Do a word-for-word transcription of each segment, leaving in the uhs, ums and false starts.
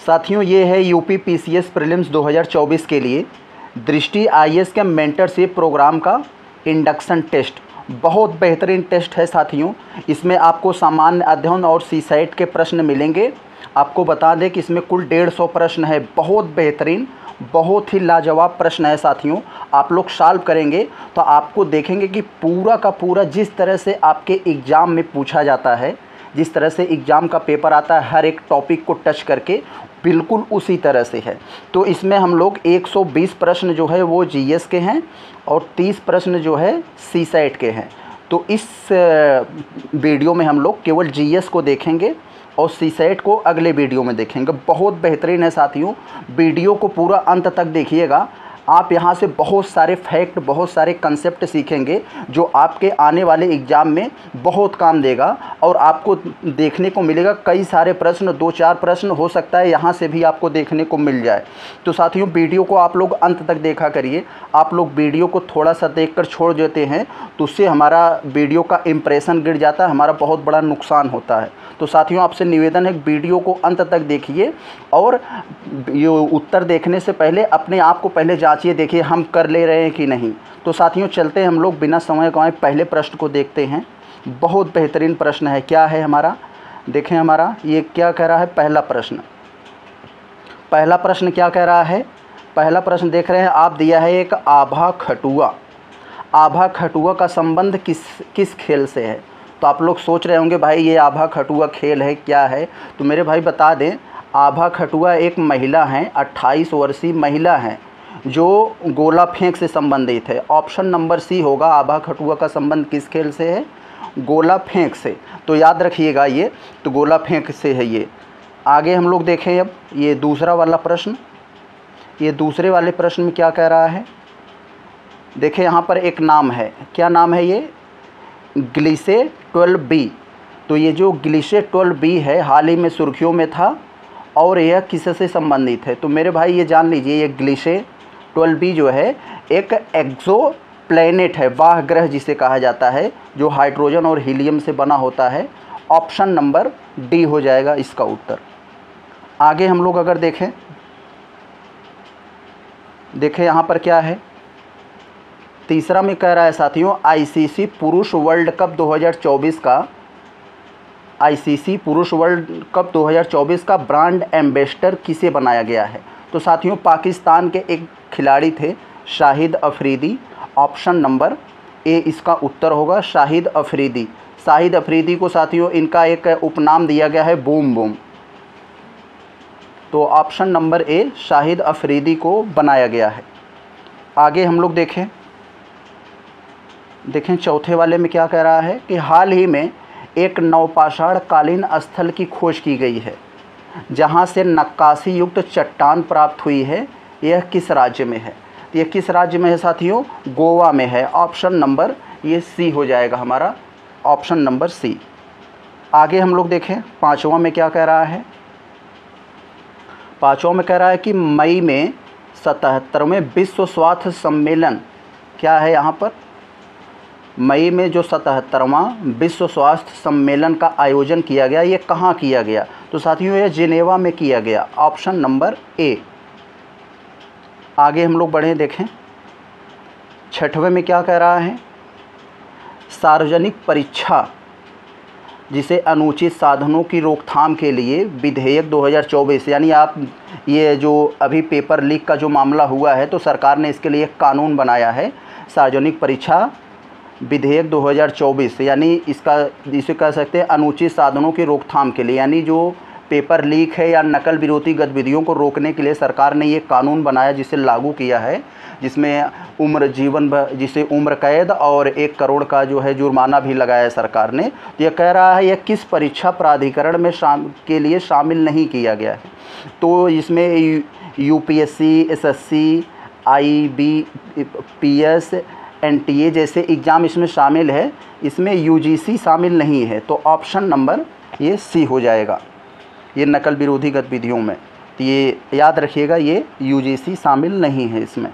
साथियों ये है यूपी पीसीएस प्रीलिम्स दो हज़ार चौबीस के लिए दृष्टि आईएएस के मेंटरशिप प्रोग्राम का इंडक्शन टेस्ट। बहुत बेहतरीन टेस्ट है साथियों। इसमें आपको सामान्य अध्ययन और सी सेट के प्रश्न मिलेंगे। आपको बता दें कि इसमें कुल डेढ़ सौ प्रश्न है। बहुत बेहतरीन, बहुत ही लाजवाब प्रश्न है साथियों। आप लोग सॉल्व करेंगे तो आपको देखेंगे कि पूरा का पूरा जिस तरह से आपके एग्ज़ाम में पूछा जाता है, जिस तरह से एग्ज़ाम का पेपर आता है हर एक टॉपिक को टच करके, बिल्कुल उसी तरह से है। तो इसमें हम लोग एक सौ बीस प्रश्न जो है वो जीएस के हैं और तीस प्रश्न जो है सी सेट के हैं। तो इस वीडियो में हम लोग केवल जीएस को देखेंगे और सी सेट को अगले वीडियो में देखेंगे। बहुत बेहतरीन है साथियों, वीडियो को पूरा अंत तक देखिएगा। आप यहाँ से बहुत सारे फैक्ट, बहुत सारे कंसेप्ट सीखेंगे जो आपके आने वाले एग्ज़ाम में बहुत काम देगा। और आपको देखने को मिलेगा कई सारे प्रश्न, दो चार प्रश्न हो सकता है यहाँ से भी आपको देखने को मिल जाए। तो साथियों वीडियो को आप लोग अंत तक देखा करिए। आप लोग वीडियो को थोड़ा सा देखकर छोड़ देते हैं तो उससे हमारा वीडियो का इम्प्रेशन गिर जाता है, हमारा बहुत बड़ा नुकसान होता है। तो साथियों आपसे निवेदन है वीडियो को अंत तक देखिए और ये उत्तर देखने से पहले अपने आप को पहले जांचिए, देखिए हम कर ले रहे हैं कि नहीं। तो साथियों चलते हैं हम लोग बिना समय गंवाए पहले प्रश्न को देखते हैं। बहुत बेहतरीन प्रश्न है। क्या है हमारा, देखें हमारा ये क्या कह रहा है। पहला प्रश्न पहला प्रश्न क्या कह रहा है। पहला प्रश्न देख रहे हैं आप, दिया है एक आभा खटुआ। आभा खटुआ का संबंध किस किस खेल से है। तो आप लोग सोच रहे होंगे भाई ये आभा खटुआ खेल है क्या है। तो मेरे भाई बता दें, आभा खटुआ एक महिला हैं, अट्ठाईस वर्षीय महिला हैं जो गोला फेंक से संबंधित है। ऑप्शन नंबर सी होगा। आभा खटुआ का संबंध किस खेल से है, गोला फेंक से। तो याद रखिएगा ये, तो गोला फेंक से है ये। आगे हम लोग देखें अब ये दूसरा वाला प्रश्न। ये दूसरे वाले प्रश्न में क्या कह रहा है, देखें यहाँ पर एक नाम है। क्या नाम है ये, ग्लिसे ट्वेल्व बी। तो ये जो ग्लिसे ट्वेल्व बी है हाल ही में सुर्खियों में था और यह किससे संबंधित है। तो मेरे भाई ये जान लीजिए, ये ग्लिसे ट्वेल्व बी जो है एक एक्सो प्लैनेट है, वाह ग्रह जिसे कहा जाता है, जो हाइड्रोजन और हीलियम से बना होता है। ऑप्शन नंबर डी हो जाएगा इसका उत्तर। आगे हम लोग अगर देखें, देखें यहाँ पर क्या है। तीसरा में कह रहा है साथियों, आईसीसी पुरुष वर्ल्ड कप दो हज़ार चौबीस का आईसीसी पुरुष वर्ल्ड कप दो हज़ार चौबीस का ब्रांड एम्बेसडर किसे बनाया गया है। तो साथियों पाकिस्तान के एक खिलाड़ी थे, Shahid Afridi. Option number A इसका उत्तर होगा, शाहिद अफरीदी। शाहिद अफरीदी को साथियों इनका एक उपनाम दिया गया है, बूम बूम। तो option number A Shahid Afridi को बनाया गया है। आगे हम लोग देखें, देखें चौथे वाले में क्या कह रहा है कि हाल ही में एक नवपाषाण कालीन स्थल की खोज की गई है जहां से नक्काशी युक्त चट्टान प्राप्त हुई है। यह किस राज्य में है। यह किस राज्य में है साथियों, गोवा में है। ऑप्शन नंबर ये सी हो जाएगा हमारा, ऑप्शन नंबर सी। आगे हम लोग देखें पांचवा में क्या कह रहा है। पांचवा में कह रहा है कि मई में सतहत्तरवें विश्व स्वास्थ्य सम्मेलन, क्या है यहाँ पर, मई में जो सतहत्तरवां विश्व स्वास्थ्य सम्मेलन का आयोजन किया गया, ये कहाँ किया गया। तो साथियों ये जिनेवा में किया गया। Option number A. आगे हम लोग बढ़े, देखें छठवें में क्या कह रहा है, सार्वजनिक परीक्षा जिसे अनुचित साधनों की रोकथाम के लिए विधेयक दो हज़ार चौबीस, यानी आप ये जो अभी पेपर लीक का जो मामला हुआ है तो सरकार ने इसके लिए एक कानून बनाया है, सार्वजनिक परीक्षा विधेयक दो हज़ार चौबीस, यानी इसका जिसे कह सकते हैं अनुचित साधनों की रोकथाम के लिए, यानी जो पेपर लीक है या नकल विरोधी गतिविधियों को रोकने के लिए सरकार ने ये कानून बनाया जिसे लागू किया है, जिसमें उम्र जीवन जिसे उम्र कैद और एक करोड़ का जो है जुर्माना भी लगाया है सरकार ने। तो यह कह रहा है यह किस परीक्षा प्राधिकरण में शाम के लिए शामिल नहीं किया गया है। तो इसमें यूपीएससी, एसएससी, आईबीपीएस, एनटीए जैसे एग्ज़ाम इसमें शामिल है। इसमें यूजीसी शामिल नहीं है। तो ऑप्शन नंबर ये सी हो जाएगा, ये नकल विरोधी गतिविधियों में। तो ये याद रखिएगा, ये यूजीसी शामिल नहीं है इसमें।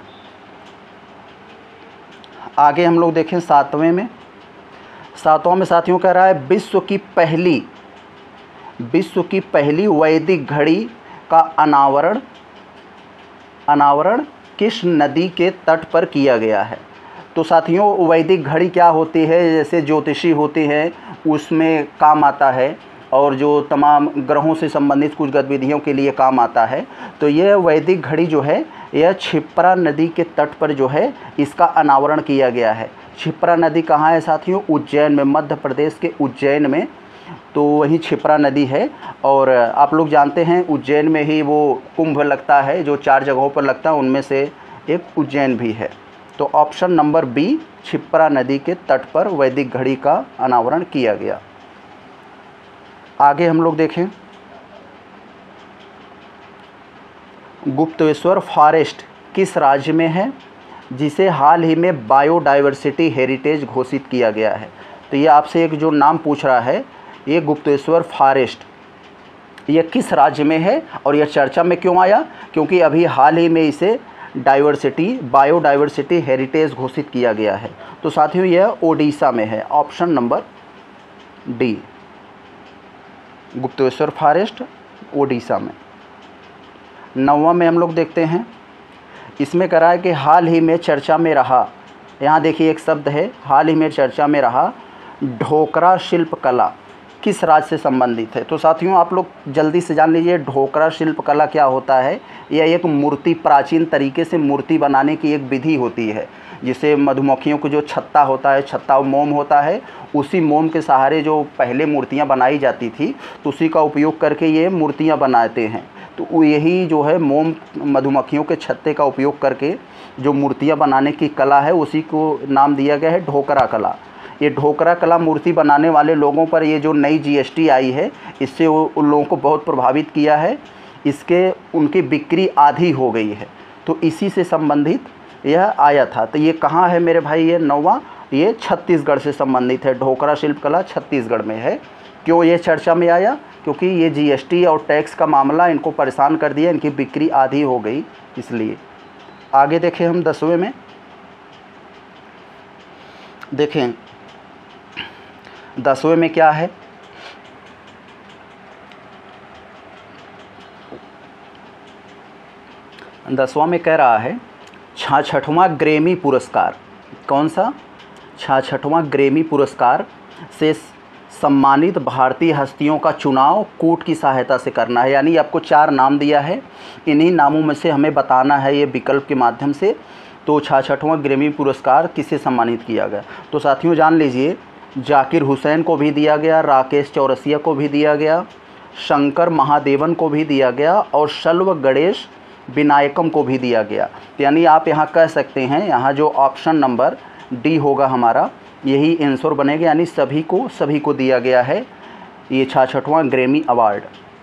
आगे हम लोग देखें सातवें में। सातवां में साथियों कह रहा है विश्व की पहली विश्व की पहली वैदिक घड़ी का अनावरण अनावरण किस नदी के तट पर किया गया है? तो साथियों, वैदिक घड़ी क्या होती है, जैसे ज्योतिषी होती है उसमें काम आता है, और जो तमाम ग्रहों से संबंधित कुछ गतिविधियों के लिए काम आता है। तो यह वैदिक घड़ी जो है यह क्षिप्रा नदी के तट पर जो है इसका अनावरण किया गया है। क्षिप्रा नदी कहाँ है साथियों? उज्जैन में, मध्य प्रदेश के उज्जैन में, तो वही क्षिप्रा नदी है। और आप लोग जानते हैं उज्जैन में ही वो कुंभ लगता है, जो चार जगहों पर लगता है, उनमें से एक उज्जैन भी है। तो ऑप्शन नंबर बी, क्षिप्रा नदी के तट पर वैदिक घड़ी का अनावरण किया गया। आगे हम लोग देखें, गुप्तेश्वर फॉरेस्ट किस राज्य में है जिसे हाल ही में बायोडाइवर्सिटी हेरिटेज घोषित किया गया है? तो ये आपसे एक जो नाम पूछ रहा है, ये गुप्तेश्वर फॉरेस्ट, ये किस राज्य में है और यह चर्चा में क्यों आया? क्योंकि अभी हाल ही में इसे डाइवर्सिटी बायोडाइवर्सिटी हेरिटेज घोषित किया गया है। तो साथियों यह ओडिशा में है, option number D, Gupteshwar forest Odisha में। नौवां में हम लोग देखते हैं, इसमें कह रहा है कि हाल ही में चर्चा में रहा, यहाँ देखिए एक शब्द है, हाल ही में चर्चा में रहा ढोकरा शिल्प कला किस राज्य से संबंधित है? तो साथियों आप लोग जल्दी से जान लीजिए ढोकरा शिल्प कला क्या होता है। यह एक मूर्ति, प्राचीन तरीके से मूर्ति बनाने की एक विधि होती है, जिसे मधुमक्खियों को जो छत्ता होता है, छत्ता मोम होता है, उसी मोम के सहारे जो पहले मूर्तियां बनाई जाती थी, तो उसी का उपयोग करके ये मूर्तियां बनाते हैं। तो यही जो है मोम, मधुमक्खियों के छत्ते का उपयोग करके जो मूर्तियां बनाने की कला है, उसी को नाम दिया गया है ढोकरा कला। ये ढोकरा कला मूर्ति बनाने वाले लोगों पर ये जो नई जीएसटी आई है, इससे वो उन लोगों को बहुत प्रभावित किया है, इसके उनकी बिक्री आधी हो गई है। तो इसी से संबंधित यह आया था। तो ये कहाँ है मेरे भाई? ये नौवां, ये छत्तीसगढ़ से संबंधित है। ढोकरा शिल्प कला छत्तीसगढ़ में है। क्यों ये चर्चा में आया? क्योंकि ये जीएसटी और टैक्स का मामला इनको परेशान कर दिया, इनकी बिक्री आधी हो गई, इसलिए। आगे देखें हम दसवें में, देखें दसवें में क्या है? दसवां में कह रहा है छाछठवां ग्रैमी पुरस्कार, कौन सा? छाछठवां ग्रैमी पुरस्कार से सम्मानित भारतीय हस्तियों का चुनाव कूट की सहायता से करना है। यानी आपको चार नाम दिया है, इन्हीं नामों में से हमें बताना है ये विकल्प के माध्यम से। तो छाछठवां ग्रैमी पुरस्कार किसे सम्मानित किया गया? तो साथियों जान लीजिए, जाकिर हुसैन को भी दिया गया, राकेश चौरसिया को भी दिया गया, शंकर महादेवन को भी दिया गया, और शल्व गणेश विनायकम को भी दिया गया। यानी आप यहाँ कह सकते हैं, यहाँ जो ऑप्शन नंबर डी होगा हमारा, यही आंसर बनेगा। यानी सभी को सभी को दिया गया है ये छाछठवां ग्रैमी अवार्ड।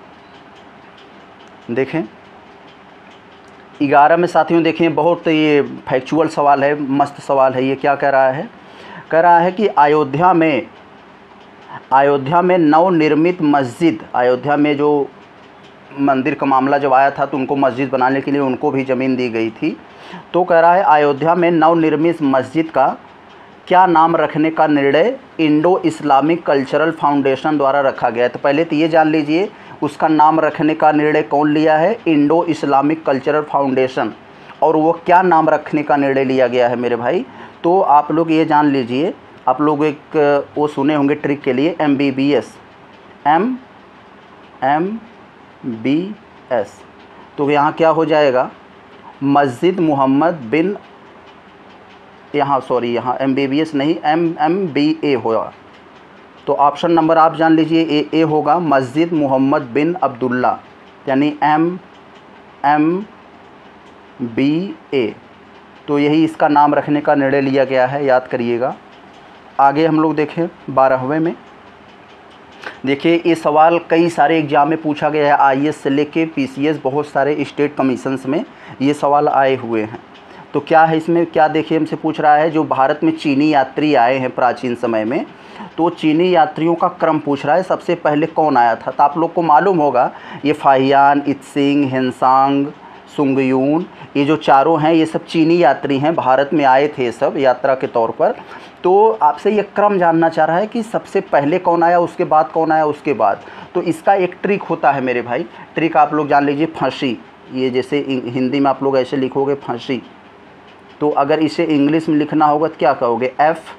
देखें ग्यारह में साथियों, देखें बहुत ये फैक्चुअल सवाल है, मस्त सवाल है। ये क्या कह रहा है? कह रहा है कि अयोध्या में अयोध्या में नवनिर्मित मस्जिद, अयोध्या में जो मंदिर का मामला जब आया था तो उनको मस्जिद बनाने के लिए उनको भी ज़मीन दी गई थी। तो कह रहा है अयोध्या में नवनिर्मित मस्जिद का क्या नाम रखने का निर्णय इंडो इस्लामिक कल्चरल फाउंडेशन द्वारा रखा गया है? तो पहले तो ये जान लीजिए उसका नाम रखने का निर्णय कौन लिया है? Indo Islamic Cultural Foundation. और वो क्या नाम रखने का निर्णय लिया गया है मेरे भाई? तो आप लोग ये जान लीजिए, आप लोग एक वो सुने होंगे ट्रिक के लिए, M B B S, M M B S. तो यहाँ क्या हो जाएगा? मस्जिद मोहम्मद बिन, यहाँ सॉरी यहाँ एम बी बी एस नहीं, एम एम बी ए होगा। तो ऑप्शन नंबर आप जान लीजिए ए ए होगा, मस्जिद मोहम्मद बिन अब्दुल्ला, यानी एम एम बी ए। तो यही इसका नाम रखने का निर्णय लिया गया है, याद करिएगा। आगे हम लोग देखें बारहवें में, देखिए ये सवाल कई सारे एग्जाम में पूछा गया है, आई ए एस से लेके पी सी एस, बहुत सारे स्टेट कमीशंस में ये सवाल आए हुए हैं। तो क्या है इसमें, क्या देखिए हमसे पूछ रहा है, जो भारत में चीनी यात्री आए हैं प्राचीन समय में, तो चीनी यात्रियों का क्रम पूछ रहा है, सबसे पहले कौन आया था? तो आप लोग को मालूम होगा ये फाहियान, इत्सिंग, हेनसांग, सुंगयून, ये जो चारों हैं ये सब चीनी यात्री हैं, भारत में आए थे सब यात्रा के तौर पर। तो आपसे ये क्रम जानना चाह रहा है कि सबसे पहले कौन आया, उसके बाद कौन आया, उसके बाद। तो इसका एक ट्रिक होता है मेरे भाई, ट्रिक आप लोग जान लीजिए, फांसी। ये जैसे हिंदी में आप लोग ऐसे लिखोगे फांसी, तो अगर इसे इंग्लिश में लिखना होगा तो क्या कहोगे, एफ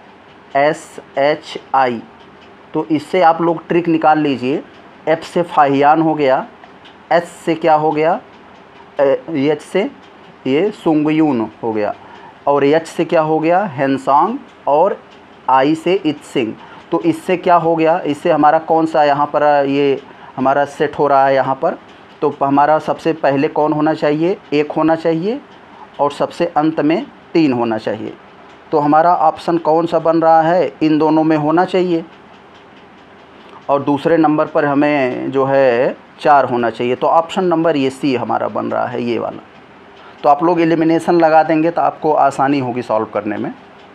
एस एच आई। तो इससे आप लोग ट्रिक निकाल लीजिए। एफ से फाहियान हो गया, एच से क्या हो गया, एच से ये सुंगयून हो गया, और एच से क्या हो गया, हेनसांग, और आई से इत्सिंग। तो इससे क्या हो गया, इससे हमारा कौन सा यहाँ पर ये हमारा सेट हो रहा है यहाँ पर। तो हमारा सबसे पहले कौन होना चाहिए, एक होना चाहिए, और सबसे अंत में तीन होना चाहिए। तो हमारा ऑप्शन कौन सा बन रहा है, इन दोनों में होना चाहिए, और दूसरे नंबर पर हमें जो है चार होना चाहिए। तो ऑप्शन नंबर ये सी हमारा बन रहा है, ये वाला। तो आप लोग एलिमिनेशन लगा देंगे तो आपको आसानी होगी सॉल्व करने में।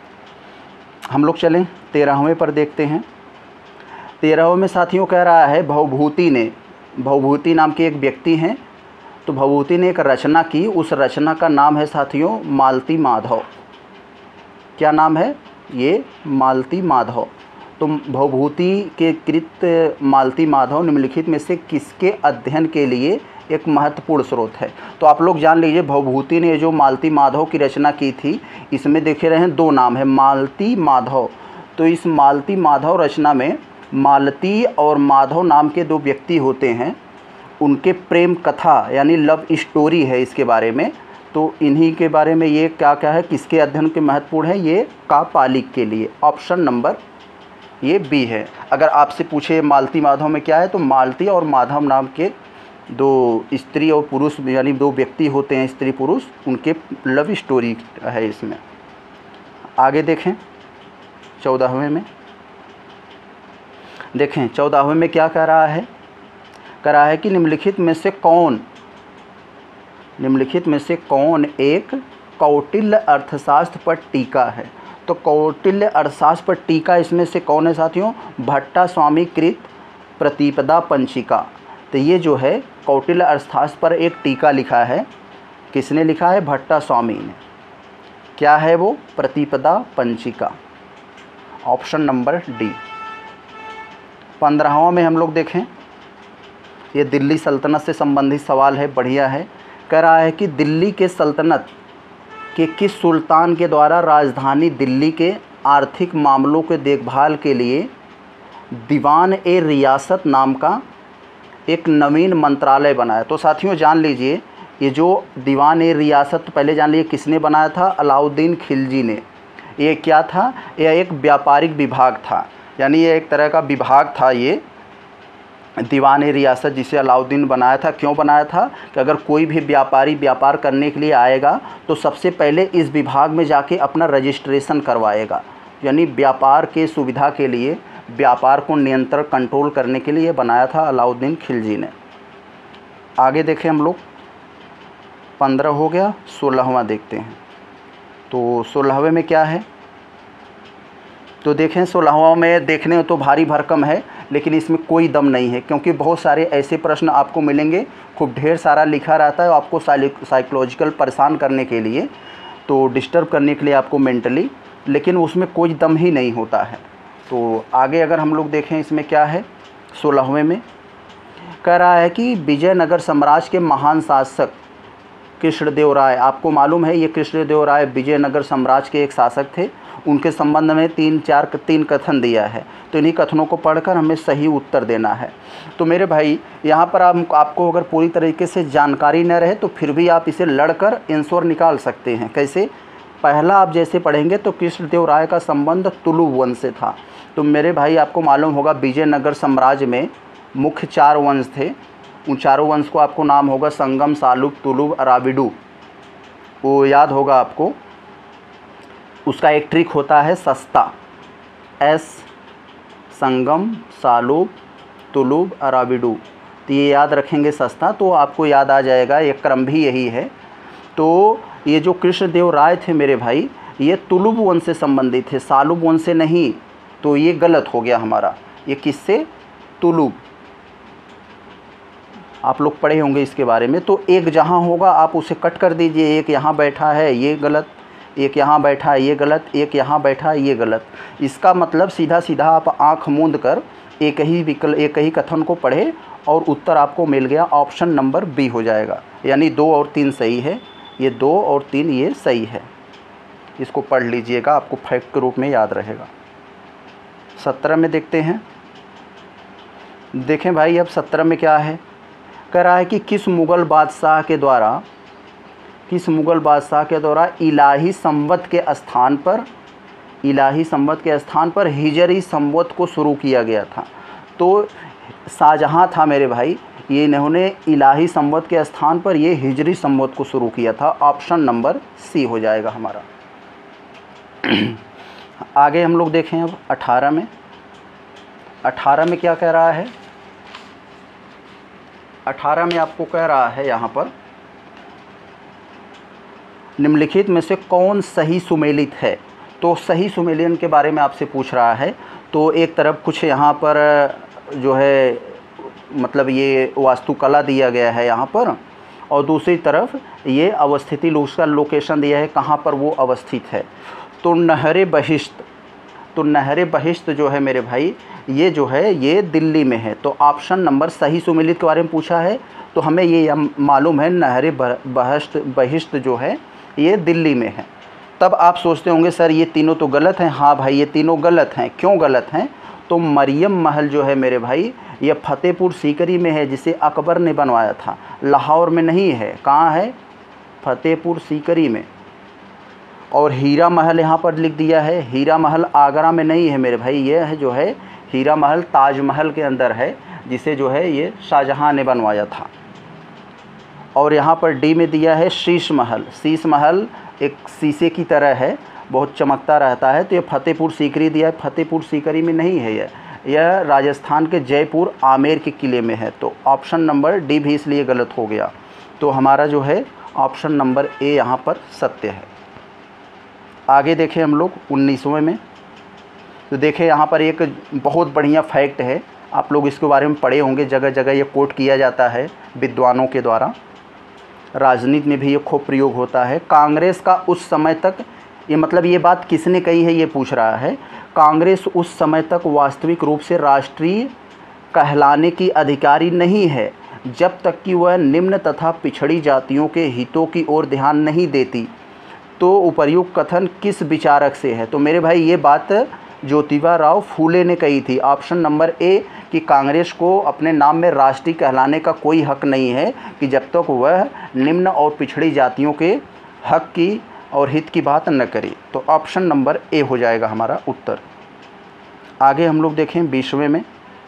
हम लोग चलें तेरहवें पर देखते हैं। तेरहवें में साथियों कह रहा है, भवभूति ने, भवभूति नाम के एक व्यक्ति हैं, तो भवभूति ने एक रचना की, उस रचना का नाम है साथियों मालती माधव। क्या नाम है, ये मालती माधव। तो भवभूति के कृत मालती माधव निम्नलिखित में से किसके अध्ययन के लिए एक महत्वपूर्ण स्रोत है। तो आप लोग जान लीजिए, भवभूति ने जो मालती माधव की रचना की थी, इसमें देखे रहे हैं दो नाम है, मालती माधव। तो इस मालती माधव रचना में मालती और माधव नाम के दो व्यक्ति होते हैं, उनके प्रेम कथा यानी लव स्टोरी है इसके बारे में। तो इन्हीं के बारे में ये क्या क्या है, किसके अध्ययन के महत्वपूर्ण है, ये कापालिक के लिए। ऑप्शन नंबर ये बी है। अगर आपसे पूछे मालती माधव में क्या है, तो मालती और माधव नाम के दो स्त्री और पुरुष यानी दो व्यक्ति होते हैं, स्त्री पुरुष, उनके लव स्टोरी है इसमें। आगे देखें चौदहवें में, देखें चौदहवें में क्या कह रहा है, कह रहा है कि निम्नलिखित में से कौन, निम्नलिखित में से कौन एक कौटिल्य अर्थशास्त्र पर टीका है। तो कौटिल्य अर्थशास्त्र पर टीका इसमें से कौन है साथियों, भट्टा स्वामी कृत प्रतिपदा पंचिका। तो ये जो है कौटिल्य अर्थशास्त्र पर एक टीका लिखा है, किसने लिखा है, भट्टा स्वामी ने। क्या है वो, Pratipada Panchika. Option number D. पंद्रहवां में हम लोग देखें, ये दिल्ली सल्तनत से संबंधित सवाल है, बढ़िया है। कह रहा है कि दिल्ली के सल्तनत के किस सुल्तान के द्वारा राजधानी दिल्ली के आर्थिक मामलों के देखभाल के लिए दीवान ए रियासत नाम का एक नवीन मंत्रालय बनाया। तो साथियों जान लीजिए, ये जो दीवान ए रियासत पहले जान लीजिए किसने बनाया था, अलाउद्दीन खिलजी ने। ये क्या था, यह एक व्यापारिक विभाग था, यानी ये एक तरह का विभाग था ये दीवान ए रियासत, जिसे अलाउद्दीन बनाया था। क्यों बनाया था कि अगर कोई भी व्यापारी व्यापार करने के लिए आएगा तो सबसे पहले इस विभाग में जाके अपना रजिस्ट्रेशन करवाएगा, यानी व्यापार के सुविधा के लिए, व्यापार को नियंत्रण कंट्रोल करने के लिए बनाया था अलाउद्दीन खिलजी ने। आगे देखें हम लोग, पंद्रह हो गया, सोलहवां देखते हैं। तो सोलहवें में क्या है, तो देखें सोलहवां में देखने तो भारी भरकम है, लेकिन इसमें कोई दम नहीं है, क्योंकि बहुत सारे ऐसे प्रश्न आपको मिलेंगे, खूब ढेर सारा लिखा रहता है आपको साइकोलॉजिकल परेशान करने के लिए, तो डिस्टर्ब करने के लिए आपको मेंटली, लेकिन उसमें कोई दम ही नहीं होता है। तो आगे अगर हम लोग देखें इसमें क्या है, सोलहवें में कह रहा है कि विजयनगर साम्राज्य के महान शासक कृष्णदेव राय, आपको मालूम है ये कृष्णदेव राय विजयनगर साम्राज्य के एक शासक थे, उनके संबंध में तीन चार तीन कथन दिया है। तो इन्हीं कथनों को पढ़कर हमें सही उत्तर देना है। तो मेरे भाई यहाँ पर आप, आपको अगर पूरी तरीके से जानकारी न रहे तो फिर भी आप इसे लड़कर आंसर निकाल सकते हैं। कैसे, पहला आप जैसे पढ़ेंगे तो कृष्णदेव राय का संबंध तुलुव वंश से था। तो मेरे भाई आपको मालूम होगा विजयनगर साम्राज्य में मुख्य चार वंश थे, उन चारों वंश को आपको नाम होगा संगम, सालुब, तुलुव, अराविडू, वो याद होगा आपको। उसका एक ट्रिक होता है सस्ता, एस, संगम, सालुब, तुलुव, अराविडू। तो ये याद रखेंगे सस्ता, तो आपको याद आ जाएगा, ये क्रम भी यही है। तो ये जो कृष्णदेव राय थे मेरे भाई, ये तुलुव वंश से संबंधित थे, सालुब वंश से नहीं। तो ये गलत हो गया हमारा, ये किससे, तुलुव। आप लोग पढ़े होंगे इसके बारे में। तो एक जहाँ होगा आप उसे कट कर दीजिए, एक यहाँ बैठा है ये गलत, एक यहाँ बैठा है ये गलत, एक यहाँ बैठा है ये गलत। इसका मतलब सीधा सीधा आप आँख मूंद कर एक ही विकल्प एक ही कथन को पढ़े और उत्तर आपको मिल गया, ऑप्शन नंबर बी हो जाएगा। यानी दो और तीन सही है, ये दो और तीन ये सही है। इसको पढ़ लीजिएगा, आपको फैक्ट के रूप में याद रहेगा। सत्रह में देखते हैं। देखें भाई अब सत्रह में क्या है, कह रहा है कि किस मुग़ल बादशाह के द्वारा किस मुग़ल बादशाह के द्वारा इलाही संवत के स्थान पर इलाही संवत के स्थान पर हिजरी संवत को शुरू किया गया था। तो शाहजहाँ था मेरे भाई, ये इन्होंने इलाही संवत के स्थान पर ये हिजरी संवत को शुरू किया था। ऑप्शन नंबर सी हो जाएगा हमारा। आगे हम लोग देखें अब अठारह में। अठारह में क्या कह रहा है, अठारह में आपको कह रहा है यहाँ पर निम्नलिखित में से कौन सही सुमेलित है। तो सही सुमेलियन के बारे में आपसे पूछ रहा है। तो एक तरफ कुछ यहाँ पर जो है मतलब ये वास्तुकला दिया गया है यहाँ पर, और दूसरी तरफ ये अवस्थिति उसका लोकेशन दिया है कहाँ पर वो अवस्थित है। तो नहरे बहिश्त तो नहरे बहिश्त जो है मेरे भाई ये जो है ये दिल्ली में है। तो ऑप्शन नंबर सही सुमेलित के बारे में पूछा है, तो हमें ये मालूम है नहरे बहिश्त बहिश्त जो है ये दिल्ली में है। तब आप सोचते होंगे सर ये तीनों तो गलत हैं। हाँ भाई ये तीनों गलत हैं। क्यों गलत हैं? तो मरियम महल जो है मेरे भाई ये फतेहपुर सीकरी में है, जिसे अकबर ने बनवाया था। लाहौर में नहीं है। कहाँ है? फतेहपुर सीकरी में। और हीरा महल यहाँ पर लिख दिया है, हीरा महल आगरा में नहीं है मेरे भाई। ये है जो है हीरा महल ताजमहल के अंदर है, जिसे जो है ये शाहजहाँ ने बनवाया था। और यहाँ पर डी में दिया है शीश महल। शीश महल एक शीशे की तरह है, बहुत चमकता रहता है। तो ये फतेहपुर सीकरी दिया है, फतेहपुर सीकरी में नहीं है। यह यह राजस्थान के जयपुर आमेर के किले में है। तो ऑप्शन नंबर डी भी इसलिए गलत हो गया। तो हमारा जो है ऑप्शन नंबर ए यहाँ पर सत्य है। आगे देखें हम लोग उन्नीसवें में। तो देखें यहाँ पर एक बहुत बढ़िया फैक्ट है, आप लोग इसके बारे में पढ़े होंगे, जगह जगह ये कोट किया जाता है विद्वानों के द्वारा। राजनीति में भी ये खूब प्रयोग होता है। कांग्रेस का उस समय तक, ये मतलब ये बात किसने कही है ये पूछ रहा है। कांग्रेस उस समय तक वास्तविक रूप से राष्ट्रीय कहलाने की अधिकारी नहीं है जब तक कि वह निम्न तथा पिछड़ी जातियों के हितों की ओर ध्यान नहीं देती। तो उपर्युक्त कथन किस विचारक से है? तो मेरे भाई ये बात ज्योतिबा राव फूले ने कही थी। ऑप्शन नंबर ए कि कांग्रेस को अपने नाम में राष्ट्रीय कहलाने का कोई हक नहीं है कि जब तक वह निम्न और पिछड़ी जातियों के हक की और हित की बात न करे। तो ऑप्शन नंबर ए हो जाएगा हमारा उत्तर। आगे हम लोग देखें बीसवें में।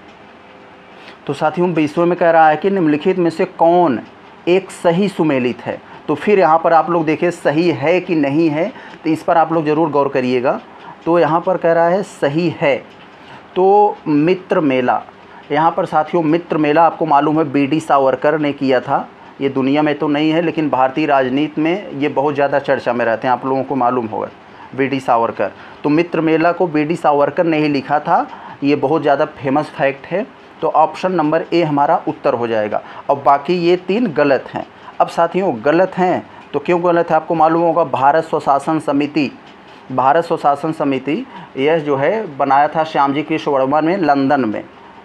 तो साथियों बीसवें में कह रहा है कि निम्नलिखित में से कौन एक सही सुमेलित है। तो फिर यहाँ पर आप लोग देखें सही है कि नहीं है, तो इस पर आप लोग ज़रूर गौर करिएगा। तो यहाँ पर कह रहा है सही है। तो मित्र मेला, यहाँ पर साथियों मित्र मेला आपको मालूम है बी डी सावरकर ने किया था। ये दुनिया में तो नहीं है लेकिन भारतीय राजनीति में ये बहुत ज़्यादा चर्चा में रहते हैं, आप लोगों को मालूम होगा बी डी सावरकर। तो मित्र मेला को बी डी सावरकर ने ही लिखा था, ये बहुत ज़्यादा फेमस फैक्ट है। तो ऑप्शन नंबर ए हमारा उत्तर हो जाएगा। और बाकी ये तीन गलत हैं। अब साथियों गलत हैं तो क्यों गलत है आपको मालूम होगा। भारत स्वशासन समिति भारत स्वशासन समिति यह जो है बनाया था श्यामजी कृष्ण वर्मा ने लंदन में।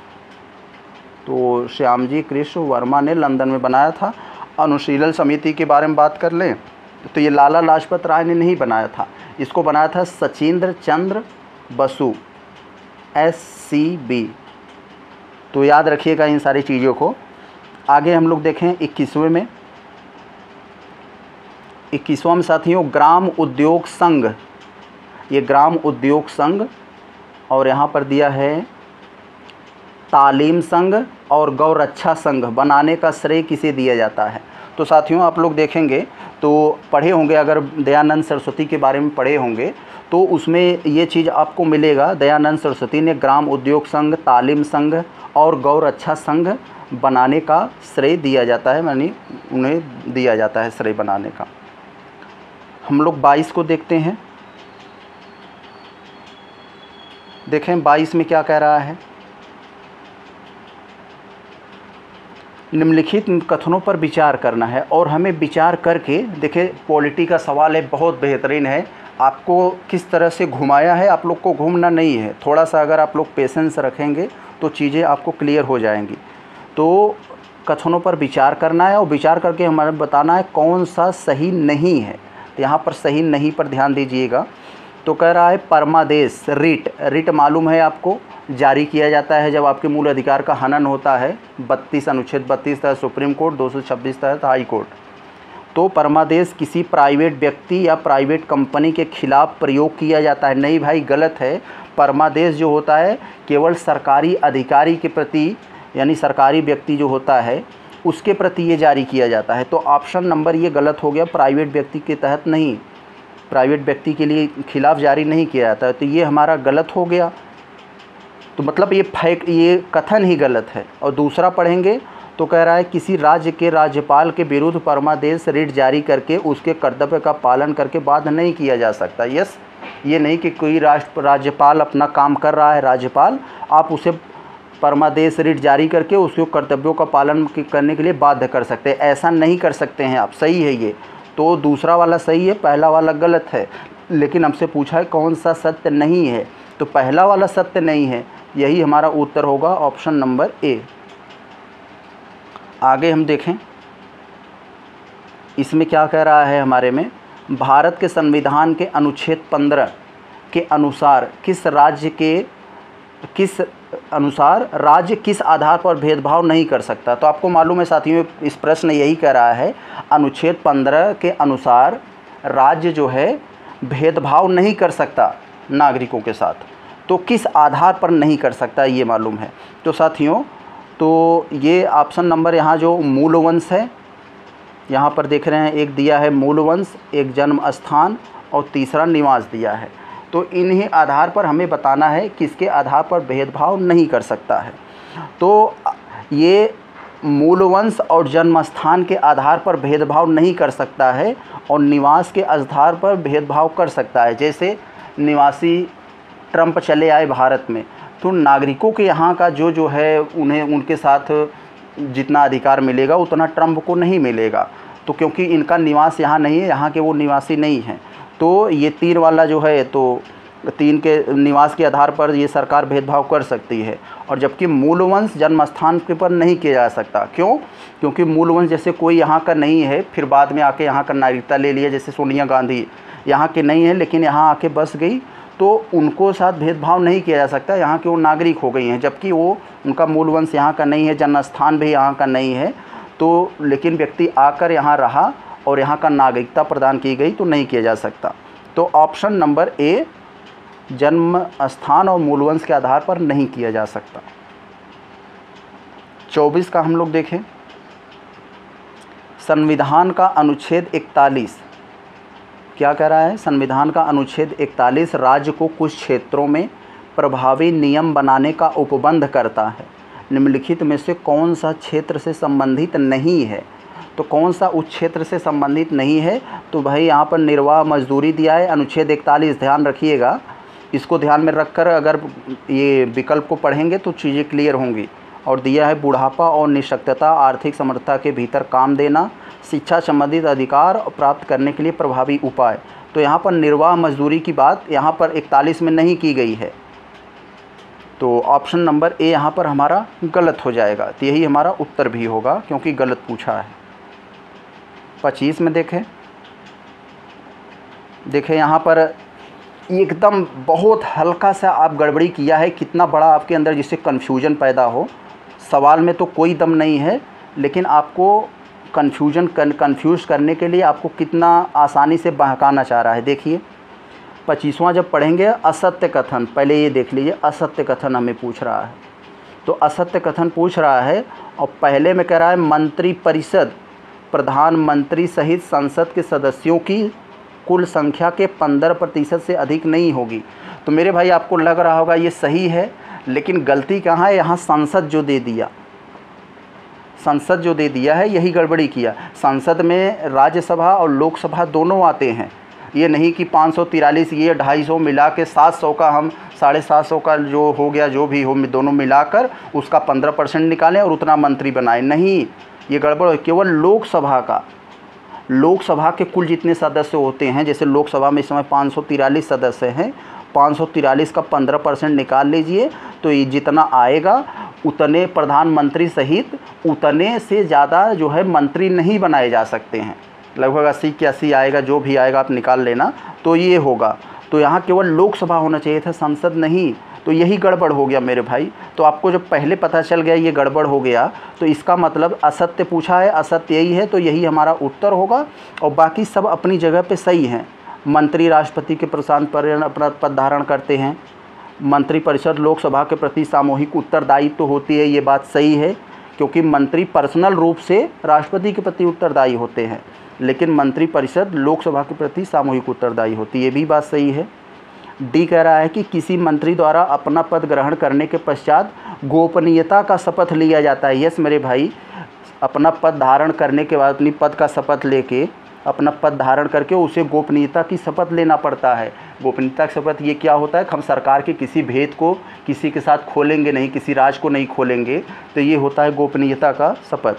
तो श्यामजी कृष्ण वर्मा ने लंदन में बनाया था। अनुशीलन समिति के बारे में बात कर लें तो ये लाला लाजपत राय ने नहीं बनाया था, इसको बनाया था Sachindra Chandra Basu, S C B. तो याद रखिएगा इन सारी चीज़ों को। आगे हम लोग देखें इक्कीसवें में। इक्कीसवां में साथियों ग्राम उद्योग संघ, ये ग्राम उद्योग संघ और यहाँ पर दिया है तालीम संघ और गौरक्षा संघ बनाने का श्रेय किसे दिया जाता है। तो साथियों आप लोग देखेंगे तो पढ़े होंगे, अगर दयानंद सरस्वती के बारे में पढ़े होंगे तो उसमें ये चीज़ आपको मिलेगा। दयानंद सरस्वती ने ग्राम उद्योग संघ, तालीम संघ और गौरक्षा संघ बनाने का श्रेय दिया जाता है, यानी उन्हें दिया जाता है श्रेय बनाने का। हम लोग बाईस को देखते हैं। देखें बाईस में क्या कह रहा है। निम्नलिखित कथनों पर विचार करना है और हमें विचार करके, देखिए पॉलिटी का सवाल है, बहुत बेहतरीन है। आपको किस तरह से घुमाया है, आप लोग को घूमना नहीं है, थोड़ा सा अगर आप लोग पेशेंस रखेंगे तो चीज़ें आपको क्लियर हो जाएंगी। तो कथनों पर विचार करना है और विचार करके हमें बताना है कौन सा सही नहीं है। तो यहाँ पर सही नहीं पर ध्यान दीजिएगा। तो कह रहा है परमादेश, रिट, रिट मालूम है आपको, जारी किया जाता है जब आपके मूल अधिकार का हनन होता है। बत्तीस अनुच्छेद बत्तीस तहत सुप्रीम कोर्ट, दो सौ छब्बीस तहत हाई कोर्ट। तो परमादेश किसी प्राइवेट व्यक्ति या प्राइवेट कंपनी के खिलाफ प्रयोग किया जाता है। नहीं भाई, गलत है। परमादेश जो होता है केवल सरकारी अधिकारी के प्रति, यानी सरकारी व्यक्ति जो होता है उसके प्रति ये जारी किया जाता है। तो ऑप्शन नंबर ये गलत हो गया, प्राइवेट व्यक्ति के तहत नहीं, प्राइवेट व्यक्ति के लिए खिलाफ जारी नहीं किया जाता है। तो ये हमारा गलत हो गया। तो मतलब ये फैक, ये कथन ही गलत है। और दूसरा पढ़ेंगे तो कह रहा है किसी राज्य के राज्यपाल के विरुद्ध परमादेश रिट जारी करके उसके कर्तव्य का पालन करके बाध्य नहीं किया जा सकता। यस, ये नहीं कि कोई राष्ट्र राज्यपाल अपना काम कर रहा है, राज्यपाल, आप उसे परमादेश रिट जारी करके उसके कर्तव्यों का पालन करने के लिए बाध्य कर सकते हैं, ऐसा नहीं कर सकते हैं आप। सही है ये। तो दूसरा वाला सही है, पहला वाला गलत है। लेकिन हमसे पूछा है कौन सा सत्य नहीं है, तो पहला वाला सत्य नहीं है, यही हमारा उत्तर होगा, ऑप्शन नंबर ए। आगे हम देखें इसमें क्या कह रहा है हमारे में। भारत के संविधान के अनुच्छेद पंद्रह के अनुसार किस राज्य के किस अनुसार राज्य किस आधार पर भेदभाव नहीं कर सकता। तो आपको मालूम है साथियों, इस प्रश्न यही कह रहा है, अनुच्छेद पंद्रह के अनुसार राज्य जो है भेदभाव नहीं कर सकता नागरिकों के साथ। तो किस आधार पर नहीं कर सकता ये मालूम है। तो साथियों, तो ये ऑप्शन नंबर यहाँ जो मूलवंश है, यहाँ पर देख रहे हैं, एक दिया है मूलवंश, एक जन्म स्थान और तीसरा निवास दिया है। तो इन्हीं आधार पर हमें बताना है किसके आधार पर भेदभाव नहीं कर सकता है। तो ये मूलवंश और जन्म स्थान के आधार पर भेदभाव नहीं कर सकता है और निवास के आधार पर भेदभाव कर सकता है। जैसे निवासी ट्रंप चले आए भारत में, तो नागरिकों के यहाँ का जो जो है उन्हें उनके साथ जितना अधिकार मिलेगा उतना ट्रंप को नहीं मिलेगा। तो क्योंकि इनका निवास यहाँ नहीं है, यहाँ के वो निवासी नहीं हैं। तो ये तीन वाला जो है, तो तीन के निवास के आधार पर ये सरकार भेदभाव कर सकती है। और जबकि मूलवंश जन्म स्थान के पर नहीं किया जा सकता। क्यों? क्योंकि मूलवंश जैसे कोई यहाँ का नहीं है, फिर बाद में आके यहाँ का नागरिकता ले लिया, जैसे सोनिया गांधी यहाँ के नहीं है लेकिन यहाँ आके बस गई, तो उनको साथ भेदभाव नहीं किया जा सकता, यहाँ के वो नागरिक हो गई हैं। जबकि वो उनका मूलवंश यहाँ का नहीं है, जन्म स्थान भी यहाँ का नहीं है, तो लेकिन व्यक्ति आकर यहाँ रहा और यहाँ का नागरिकता प्रदान की गई, तो नहीं किया जा सकता। तो ऑप्शन नंबर ए, जन्म स्थान और मूलवंश के आधार पर नहीं किया जा सकता। चौबीस का हम लोग देखें, संविधान का अनुच्छेद इकतालीस क्या कह रहा है। संविधान का अनुच्छेद इकतालीस राज्य को कुछ क्षेत्रों में प्रभावी नियम बनाने का उपबंध करता है। निम्नलिखित में से कौन सा क्षेत्र से संबंधित नहीं है। तो कौन सा उस क्षेत्र से संबंधित नहीं है, तो भाई यहाँ पर निर्वाह मजदूरी दिया है, अनुच्छेद इकतालीस, ध्यान रखिएगा, इसको ध्यान में रखकर अगर ये विकल्प को पढ़ेंगे तो चीज़ें क्लियर होंगी। और दिया है बुढ़ापा और निःशक्तता, आर्थिक समर्थता के भीतर काम देना, शिक्षा संबंधित अधिकार प्राप्त करने के लिए प्रभावी उपाय। तो यहाँ पर निर्वाह मजदूरी की बात यहाँ पर इकतालीस में नहीं की गई है। तो ऑप्शन नंबर ए यहाँ पर हमारा गलत हो जाएगा। तो यही हमारा उत्तर भी होगा क्योंकि गलत पूछा है। पच्चीस में देखें देखें यहाँ पर एकदम बहुत हल्का सा आप गड़बड़ी किया है, कितना बड़ा आपके अंदर जिससे कन्फ्यूजन पैदा हो। सवाल में तो कोई दम नहीं है, लेकिन आपको कन्फ्यूजन कन्फ्यूज करने के लिए आपको कितना आसानी से बहकाना चाह रहा है। देखिए पच्चीसवां जब पढ़ेंगे, असत्य कथन, पहले ये देख लीजिए, असत्य कथन हमें पूछ रहा है। तो असत्य कथन पूछ रहा है और पहले में कह रहा है मंत्री परिषद प्रधानमंत्री सहित संसद के सदस्यों की कुल संख्या के पंद्रह प्रतिशत से अधिक नहीं होगी। तो मेरे भाई आपको लग रहा होगा ये सही है, लेकिन गलती कहाँ है, यहाँ संसद जो दे दिया, संसद जो दे दिया है यही गड़बड़ी किया। संसद में राज्यसभा और लोकसभा दोनों आते हैं, ये नहीं कि पाँच सौ तिरालीस ये ढाई सौ मिला के सात सौ का हम साढ़े सात सौ का जो हो गया जो भी हो दोनों मिलाकर उसका पंद्रह परसेंट निकालें और उतना मंत्री बनाएं। नहीं, ये गड़बड़ है। केवल लोकसभा का, लोकसभा के कुल जितने सदस्य होते हैं, जैसे लोकसभा में इस समय पाँच सौ तिरालीस सदस्य हैं, पाँच सौ तिरालीस का पंद्रह परसेंट निकाल लीजिए तो ये जितना आएगा उतने प्रधानमंत्री सहित उतने से ज़्यादा जो है मंत्री नहीं बनाए जा सकते हैं। लगभग अस्सी के अस्सी आएगा, जो भी आएगा आप निकाल लेना, तो ये होगा। तो यहाँ केवल लोकसभा होना चाहिए था, संसद नहीं। तो यही गड़बड़ हो गया मेरे भाई। तो आपको जब पहले पता चल गया ये गड़बड़ हो गया तो इसका मतलब असत्य पूछा है, असत्य यही है, तो यही हमारा उत्तर होगा और बाकी सब अपनी जगह पे सही हैं। मंत्री राष्ट्रपति के प्रशांत पर अपना पद धारण करते हैं, मंत्रिपरिषद लोकसभा के प्रति सामूहिक उत्तरदायित्व तो होती है, ये बात सही है, क्योंकि मंत्री पर्सनल रूप से राष्ट्रपति के प्रति उत्तरदायी होते हैं, लेकिन मंत्रिपरिषद लोकसभा के प्रति सामूहिक उत्तरदायी होती है, ये भी बात सही है। डी कह रहा है कि किसी मंत्री द्वारा अपना पद ग्रहण करने के पश्चात गोपनीयता का शपथ लिया जाता है। यस मेरे भाई, अपना पद धारण करने के बाद अपनी पद का शपथ लेके अपना पद धारण करके उसे गोपनीयता की शपथ लेना पड़ता है। गोपनीयता की शपथ ये क्या होता है कि हम सरकार के किसी भेद को किसी के साथ खोलेंगे नहीं, किसी राज को नहीं खोलेंगे, तो ये होता है गोपनीयता का शपथ।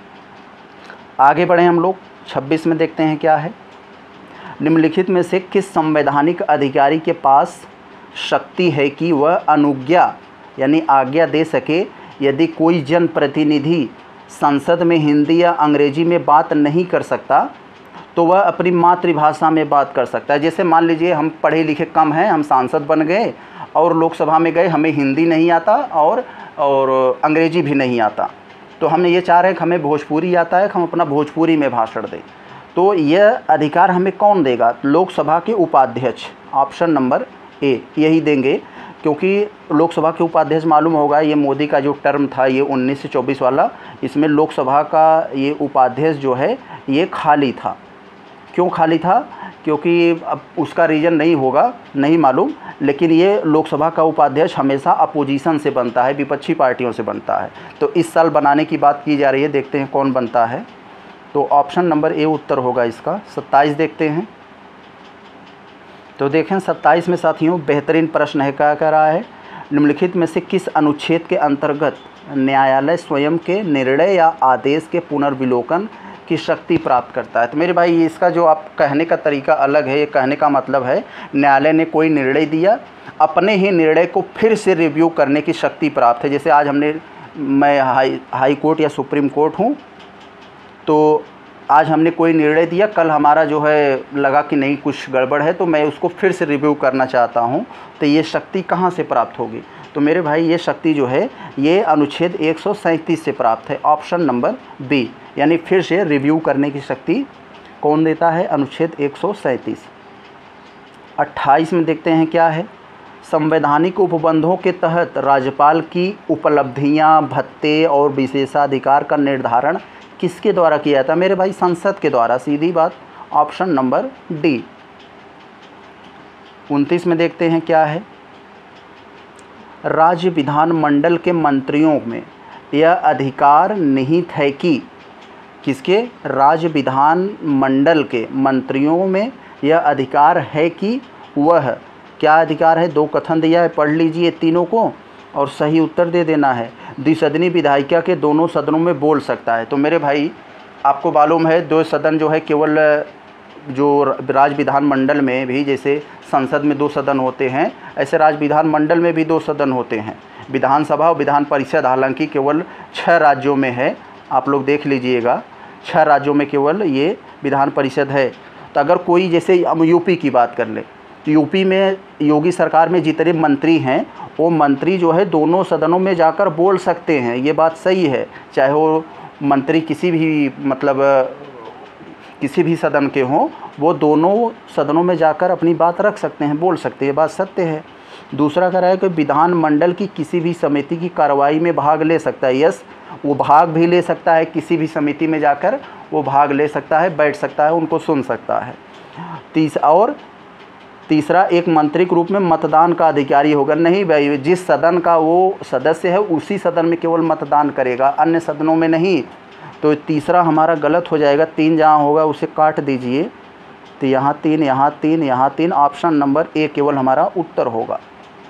आगे बढ़े हम लोग, छब्बीस में देखते हैं क्या है। निम्नलिखित में से किस संवैधानिक अधिकारी के पास शक्ति है कि वह अनुज्ञा यानी आज्ञा दे सके यदि कोई जनप्रतिनिधि संसद में हिंदी या अंग्रेजी में बात नहीं कर सकता तो वह अपनी मातृभाषा में बात कर सकता है। जैसे मान लीजिए हम पढ़े लिखे कम हैं, हम सांसद बन गए और लोकसभा में गए, हमें हिंदी नहीं आता और और अंग्रेजी भी नहीं आता, तो हम ये चाह रहे हैं कि हमें भोजपुरी आता है, हम अपना भोजपुरी में भाषण दें, तो यह अधिकार हमें कौन देगा? लोकसभा के उपाध्यक्ष, ऑप्शन नंबर ए यही देंगे, क्योंकि लोकसभा के उपाध्यक्ष मालूम होगा ये मोदी का जो टर्म था ये उन्नीस से चौबीस वाला, इसमें लोकसभा का ये उपाध्यक्ष जो है ये खाली था। क्यों खाली था? क्योंकि अब उसका रीज़न नहीं होगा, नहीं मालूम, लेकिन ये लोकसभा का उपाध्यक्ष हमेशा अपोजिशन से बनता है, विपक्षी पार्टियों से बनता है। तो इस साल बनाने की बात की जा रही है, देखते हैं कौन बनता है। तो ऑप्शन नंबर ए उत्तर होगा इसका। सत्ताईस देखते हैं। तो देखें सत्ताईस में साथियों बेहतरीन प्रश्न है, क्या कह रहा है? निम्नलिखित में से किस अनुच्छेद के अंतर्गत न्यायालय स्वयं के निर्णय या आदेश के पुनर्विलोकन की शक्ति प्राप्त करता है? तो मेरे भाई इसका जो आप कहने का तरीका अलग है। ये कहने का मतलब है न्यायालय ने कोई निर्णय दिया, अपने ही निर्णय को फिर से रिव्यू करने की शक्ति प्राप्त है। जैसे आज हमने, मैं हाई हाई कोर्ट या सुप्रीम कोर्ट हूँ, तो आज हमने कोई निर्णय दिया, कल हमारा जो है लगा कि नहीं कुछ गड़बड़ है, तो मैं उसको फिर से रिव्यू करना चाहता हूँ, तो ये शक्ति कहाँ से प्राप्त होगी? तो मेरे भाई ये शक्ति जो है ये अनुच्छेद एक सौ सैंतीस से प्राप्त है, ऑप्शन नंबर बी, यानी फिर से रिव्यू करने की शक्ति कौन देता है? अनुच्छेद एक सौ सैंतीस। अट्ठाईस में देखते हैं क्या है। संवैधानिक उपबंधों के तहत राज्यपाल की उपलब्धियां, भत्ते और विशेषाधिकार का निर्धारण किसके द्वारा किया जाता है? मेरे भाई संसद के द्वारा, सीधी बात, ऑप्शन नंबर डी। उनतीस में देखते हैं क्या है। राज्य विधानमंडल के मंत्रियों में यह अधिकार निहित है कि, किसके? राज्य विधानमंडल के मंत्रियों में यह अधिकार है कि वह, क्या अधिकार है? दो कथन दिया है, पढ़ लीजिए तीनों को और सही उत्तर दे देना है। द्विसदनी विधायिका के दोनों सदनों में बोल सकता है। तो मेरे भाई आपको मालूम है दो सदन जो है केवल जो राज्य विधानमंडल में भी, जैसे संसद में दो सदन होते हैं, ऐसे राज्य विधानमंडल में भी दो सदन होते हैं, विधानसभा और विधान परिषद। हालांकि केवल छः राज्यों में है, आप लोग देख लीजिएगा, छः राज्यों में केवल ये विधान परिषद है। तो अगर कोई, जैसे हम यूपी की बात कर लें, तो यूपी में योगी सरकार में जितने मंत्री हैं वो मंत्री जो है दोनों सदनों में जाकर बोल सकते हैं, ये बात सही है। चाहे वो मंत्री किसी भी मतलब किसी भी सदन के हों, वो दोनों सदनों में जाकर अपनी बात रख सकते हैं, बोल सकते हैं, बात सत्य है। दूसरा कह रहा है कि विधानमंडल की किसी भी समिति की कार्रवाई में भाग ले सकता है। यस, वो भाग भी ले सकता है, किसी भी समिति में जाकर वो भाग ले सकता है, बैठ सकता है, उनको सुन सकता है। तीस और तीसरा, एक मंत्री के रूप में मतदान का अधिकारी होगा। नहीं भाई, जिस सदन का वो सदस्य है उसी सदन में केवल मतदान करेगा, अन्य सदनों में नहीं। तो तीसरा हमारा गलत हो जाएगा, तीन जहाँ होगा उसे काट दीजिए। तो यहाँ तीन, यहाँ तीन, यहाँ तीन, ऑप्शन नंबर ए केवल हमारा उत्तर होगा।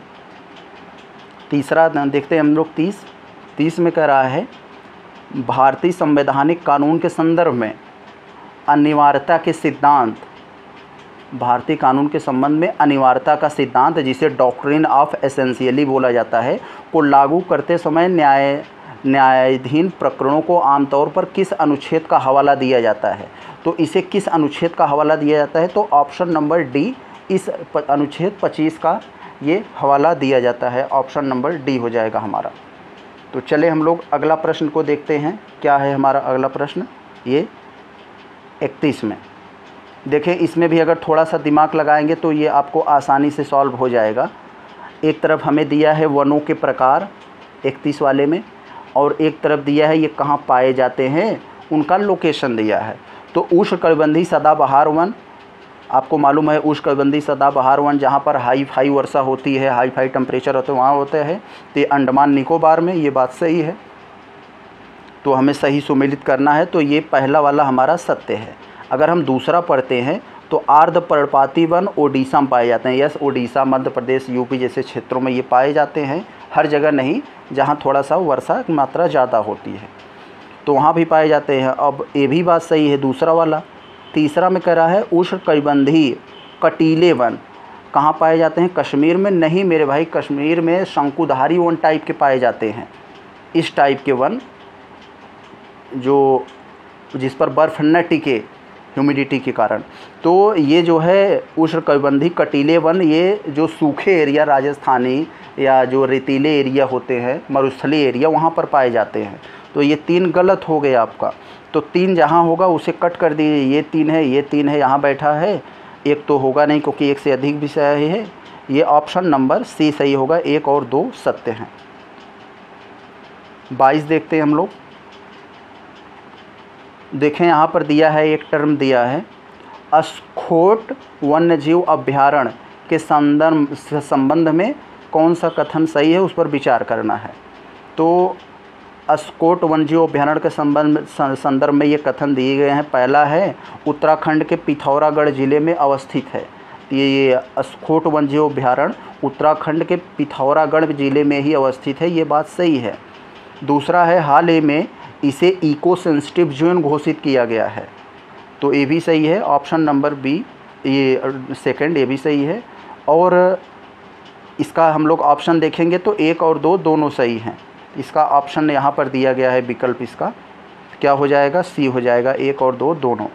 तीसरा देखते हैं हम लोग तीस तीस में कह रहा है भारतीय संवैधानिक कानून के संदर्भ में अनिवार्यता के सिद्धांत, भारतीय कानून के संबंध में अनिवार्यता का सिद्धांत जिसे डॉक्ट्रिन ऑफ एसेंशियली बोला जाता है को लागू करते समय न्याय न्यायाधीन प्रकरणों को आमतौर पर किस अनुच्छेद का हवाला दिया जाता है? तो इसे किस अनुच्छेद का हवाला दिया जाता है? तो ऑप्शन नंबर डी, इस अनुच्छेद पच्चीस का ये हवाला दिया जाता है। ऑप्शन नंबर डी हो जाएगा हमारा। तो चले हम लोग अगला प्रश्न को देखते हैं। क्या है हमारा अगला प्रश्न? ये इकतीस में देखें, इसमें भी अगर थोड़ा सा दिमाग लगाएंगे तो ये आपको आसानी से सॉल्व हो जाएगा। एक तरफ हमें दिया है वनों के प्रकार इकतीस वाले में, और एक तरफ दिया है ये कहाँ पाए जाते हैं, उनका लोकेशन दिया है। तो उष्णकटिबंधीय सदाबहार वन, आपको मालूम है उष्णकटिबंधीय सदाबहार वन जहाँ पर हाई फाई वर्षा होती है, हाई फाई टेम्परेचर होते हैं, वहाँ होते हैं। तो ये अंडमान निकोबार में, ये बात सही है। तो हमें सही सुमेलित करना है, तो ये पहला वाला हमारा सत्य है। अगर हम दूसरा पढ़ते हैं तो आर्द्र पर्णपाती वन ओडिशा में पाए जाते हैं। यस, ओडिशा, मध्य प्रदेश, यूपी जैसे क्षेत्रों में ये पाए जाते हैं, हर जगह नहीं, जहाँ थोड़ा सा वर्षा की मात्रा ज़्यादा होती है तो वहाँ भी पाए जाते हैं। अब ये भी बात सही है दूसरा वाला। तीसरा में कह रहा है उष्णकटिबंधीय कटीले वन कहाँ पाए जाते हैं? कश्मीर में नहीं मेरे भाई, कश्मीर में शंकुधारी वन टाइप के पाए जाते हैं। इस टाइप के वन जो जिस पर बर्फ़ न टिके ह्यूमिडिटी के कारण। तो ये जो है उष्णकटिबंधीय कटीले वन, ये जो सूखे एरिया राजस्थानी या जो रेतीले एरिया होते हैं, मरुस्थलीय एरिया, वहाँ पर पाए जाते हैं। तो ये तीन गलत हो गया आपका। तो तीन जहाँ होगा उसे कट कर दीजिए। ये तीन है, ये तीन है, यहाँ बैठा है, एक तो होगा नहीं क्योंकि एक से अधिक भी सही है। ये ऑप्शन नंबर सी सही होगा, एक और दो सत्य हैं। बाईस देखते हैं हम लोग। देखें यहाँ पर दिया है, एक टर्म दिया है अस्खोट वन्यजीव अभयारण्य के संदर्भ संबंध में कौन सा कथन सही है, उस पर विचार करना है। तो अस्कोट वन्यजीव अभयारण्य के संबंध संदर्भ में ये कथन दिए गए हैं। पहला है उत्तराखंड के पिथौरागढ़ ज़िले में अवस्थित है। ये अस्कोट वन्यजीव अभयारण्य उत्तराखंड के पिथौरागढ़ ज़िले में ही अवस्थित है, ये बात सही है। दूसरा है हाल ही में इसे इको सेंसिटिव जोन घोषित किया गया है, तो ये भी सही है। ऑप्शन नंबर बी, ये सेकंड, ये भी सही है। और इसका हम लोग ऑप्शन देखेंगे तो एक और दो दोनों सही हैं। इसका ऑप्शन यहाँ पर दिया गया है, विकल्प इसका क्या हो जाएगा? सी हो जाएगा, एक और दो दोनों।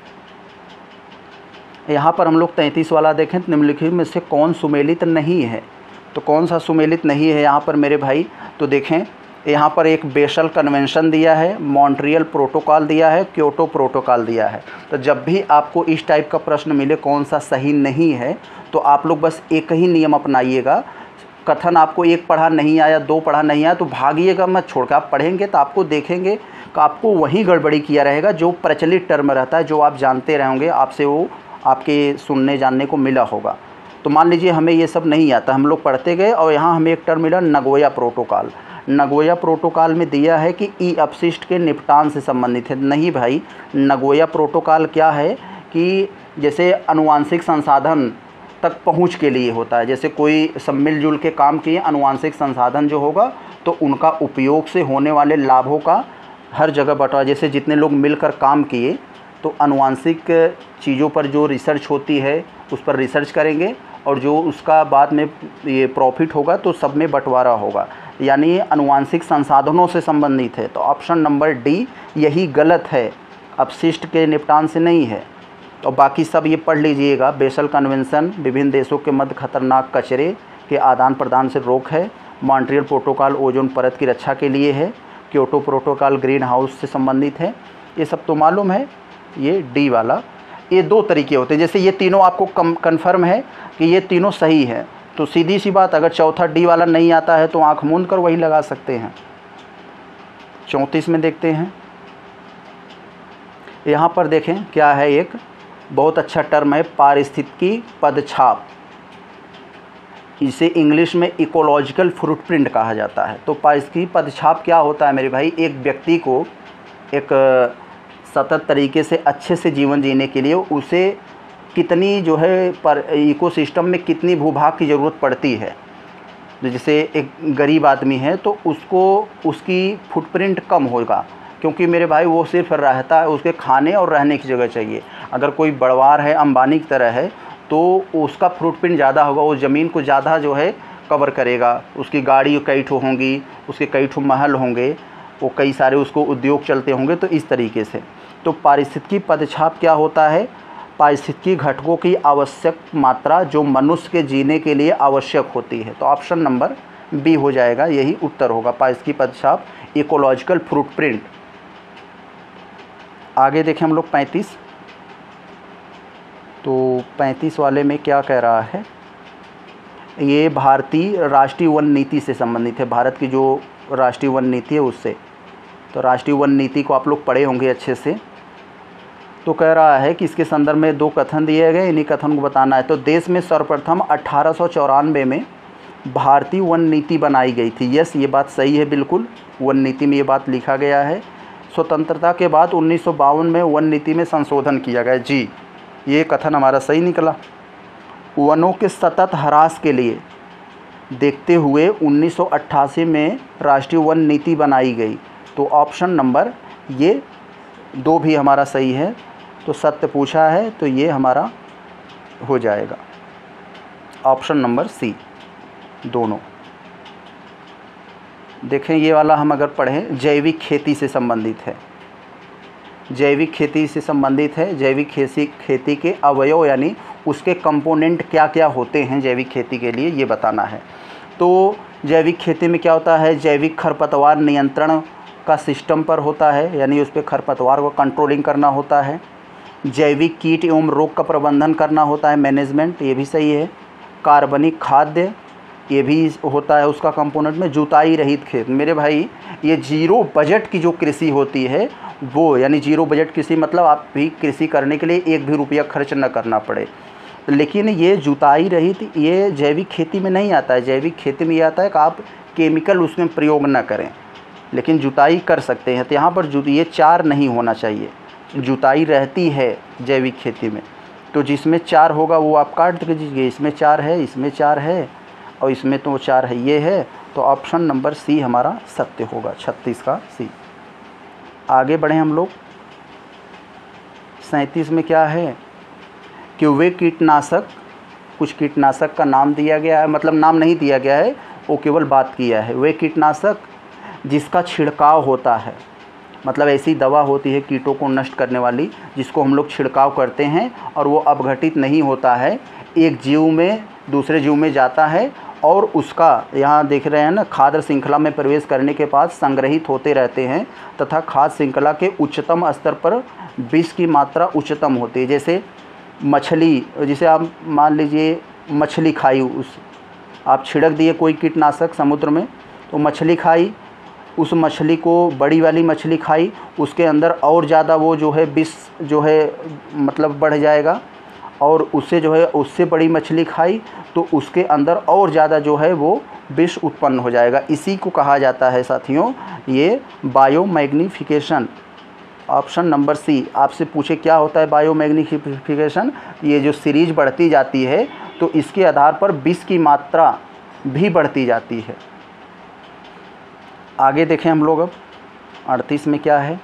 यहाँ पर हम लोग तैंतीस वाला देखें, निम्नलिखित में से कौन सुमेलित नहीं है? तो कौन सा सुमेलित नहीं है यहाँ पर मेरे भाई? तो देखें यहाँ पर एक बेसल कन्वेंशन दिया है, मॉन्ट्रियल प्रोटोकॉल दिया है, क्योटो प्रोटोकॉल दिया है। तो जब भी आपको इस टाइप का प्रश्न मिले कौन सा सही नहीं है, तो आप लोग बस एक ही नियम अपनाइएगा। कथन आपको एक पढ़ा नहीं आया, दो पढ़ा नहीं आया तो भागिएगा मत छोड़ के। आप पढ़ेंगे तो आपको देखेंगे कि आपको वही गड़बड़ी किया रहेगा जो प्रचलित टर्म रहता है, जो आप जानते रहेंगे, आपसे वो आपके सुनने जानने को मिला होगा। तो मान लीजिए हमें ये सब नहीं आता, हम लोग पढ़ते गए और यहाँ हमें एक टर्म मिला नगोया प्रोटोकॉल। नगोया प्रोटोकॉल में दिया है कि ई अपशिष्ट के निपटान से संबंधित है। नहीं भाई, नगोया प्रोटोकॉल क्या है कि जैसे अनुवांशिक संसाधन तक पहुंच के लिए होता है। जैसे कोई सब मिलजुल के काम किए, अनुवांशिक संसाधन जो होगा तो उनका उपयोग से होने वाले लाभों का हर जगह बंटवारा। जैसे जितने लोग मिलकर काम किए तो अनुवांशिक चीज़ों पर जो रिसर्च होती है उस पर रिसर्च करेंगे, और जो उसका बाद में ये प्रॉफिट होगा तो सब में बंटवारा होगा। यानी ये अनुवांशिक संसाधनों से संबंधित है। तो ऑप्शन नंबर डी यही गलत है, अपशिष्ट के निपटान से नहीं है। और बाकी सब ये पढ़ लीजिएगा। बेसल कन्वेंशन विभिन्न देशों के मध्य खतरनाक कचरे के आदान प्रदान से रोक है। मॉन्ट्रियल प्रोटोकॉल ओजोन परत की रक्षा के लिए है। क्योटो प्रोटोकॉल ग्रीन हाउस से संबंधित है। ये सब तो मालूम है। ये डी वाला, ये दो तरीके होते हैं। जैसे ये तीनों आपको कम कन्फर्म है कि ये तीनों सही है, तो सीधी सी बात, अगर चौथा डी वाला नहीं आता है तो आंख मूंद कर वही लगा सकते हैं। चौंतीस में देखते हैं। यहाँ पर देखें क्या है, एक बहुत अच्छा टर्म है पारिस्थितिकी पदछाप। इसे इंग्लिश में इकोलॉजिकल फुटप्रिंट कहा जाता है। तो पारिस्थितिकी पदछाप क्या होता है मेरे भाई? एक व्यक्ति को एक सतत तरीके से अच्छे से जीवन जीने के लिए उसे कितनी जो है पर इकोसिस्टम में कितनी भूभाग की ज़रूरत पड़ती है। जैसे एक गरीब आदमी है तो उसको उसकी फुटप्रिंट कम होगा, क्योंकि मेरे भाई वो सिर्फ रहता है, उसके खाने और रहने की जगह चाहिए। अगर कोई बड़वार है, अंबानी की तरह है, तो उसका फुटप्रिंट ज़्यादा होगा, वो ज़मीन को ज़्यादा जो है कवर करेगा। उसकी गाड़ी कई ठो होंगी, उसके कई ठो महल होंगे, वो कई सारे उसको उद्योग चलते होंगे। तो इस तरीके से तो पारिस्थितिकी पदछाप क्या होता है? पारिस्थितिकी घटकों की आवश्यक मात्रा जो मनुष्य के जीने के लिए आवश्यक होती है। तो ऑप्शन नंबर बी हो जाएगा, यही उत्तर होगा, पारिस्थितिकी पदछाप, इकोलॉजिकल फुटप्रिंट। आगे देखें हम लोग पैंतीस। तो पैंतीस वाले में क्या कह रहा है? ये भारतीय राष्ट्रीय वन नीति से संबंधित है, भारत की जो राष्ट्रीय वन नीति है उससे। तो राष्ट्रीय वन नीति को आप लोग पढ़े होंगे अच्छे से। तो कह रहा है कि इसके संदर्भ में दो कथन दिए गए, इन्हीं कथन को बताना है। तो देश में सर्वप्रथम अठारह सौ चौरानवे में भारतीय वन नीति बनाई गई थी। यस, ये बात सही है, बिल्कुल वन नीति में ये बात लिखा गया है। स्वतंत्रता के बाद उन्नीस सौ बावन में वन नीति में संशोधन किया गया। जी, ये कथन हमारा सही निकला। वनों के सतत ह्रास के लिए देखते हुए उन्नीस सौ अट्ठासी में राष्ट्रीय वन नीति बनाई गई। तो ऑप्शन नंबर ये दो भी हमारा सही है। तो सत्य पूछा है तो ये हमारा हो जाएगा ऑप्शन नंबर सी, दोनों। देखें ये वाला हम अगर पढ़ें, जैविक खेती से संबंधित है। जैविक खेती से संबंधित है। जैविक खेती खेती के अवयव यानी उसके कंपोनेंट क्या क्या होते हैं जैविक खेती के लिए, ये बताना है। तो जैविक खेती में क्या होता है? जैविक खरपतवार नियंत्रण का सिस्टम पर होता है, यानी उस पर खरपतवार को कंट्रोलिंग करना होता है। जैविक कीट एवं रोग का प्रबंधन करना होता है, मैनेजमेंट, ये भी सही है। कार्बनिक खाद्य, ये भी होता है उसका कंपोनेंट में। जुताई रहित खेत, मेरे भाई ये जीरो बजट की जो कृषि होती है वो, यानी जीरो बजट कृषि मतलब आप भी कृषि करने के लिए एक भी रुपया खर्च न करना पड़े। लेकिन ये जुताई रहित ये जैविक खेती में नहीं आता है। जैविक खेती में ये आता है कि आप केमिकल उसमें प्रयोग न करें, लेकिन जुताई कर सकते हैं। तो यहाँ पर जु ये चार नहीं होना चाहिए। जुताई रहती है जैविक खेती में, तो जिसमें चार होगा वो आप काट दीजिए। इसमें चार है, इसमें चार है और इसमें तो चार है, ये है। तो ऑप्शन नंबर सी हमारा सत्य होगा, छत्तीस का सी। आगे बढ़े हम लोग। सैंतीस में क्या है कि वे कीटनाशक, कुछ कीटनाशक का नाम दिया गया है, मतलब नाम नहीं दिया गया है, वो केवल बात किया है। वे कीटनाशक जिसका छिड़काव होता है, मतलब ऐसी दवा होती है कीटों को नष्ट करने वाली, जिसको हम लोग छिड़काव करते हैं और वो अपघटित नहीं होता है, एक जीव में दूसरे जीव में जाता है और उसका, यहाँ देख रहे हैं ना, खाद्य श्रृंखला में प्रवेश करने के बाद संग्रहित होते रहते हैं तथा खाद्य श्रृंखला के उच्चतम स्तर पर विष की मात्रा उच्चतम होती है। जैसे मछली, जैसे आप मान लीजिए मछली खाई, उस आप छिड़क दिए कोई कीटनाशक समुद्र में, तो मछली खाई, उस मछली को बड़ी वाली मछली खाई, उसके अंदर और ज़्यादा वो जो है विष जो है मतलब बढ़ जाएगा, और उससे जो है उससे बड़ी मछली खाई तो उसके अंदर और ज़्यादा जो है वो विष उत्पन्न हो जाएगा। इसी को कहा जाता है साथियों ये बायोमैग्नीफिकेशन। Option number C. आपसे पूछे क्या होता है बायोमैग्नीफिकेशन? ये जो सीरीज बढ़ती जाती है तो इसके आधार पर विष की मात्रा भी बढ़ती जाती है। आगे देखें हम लोग अब अड़तीस में क्या है।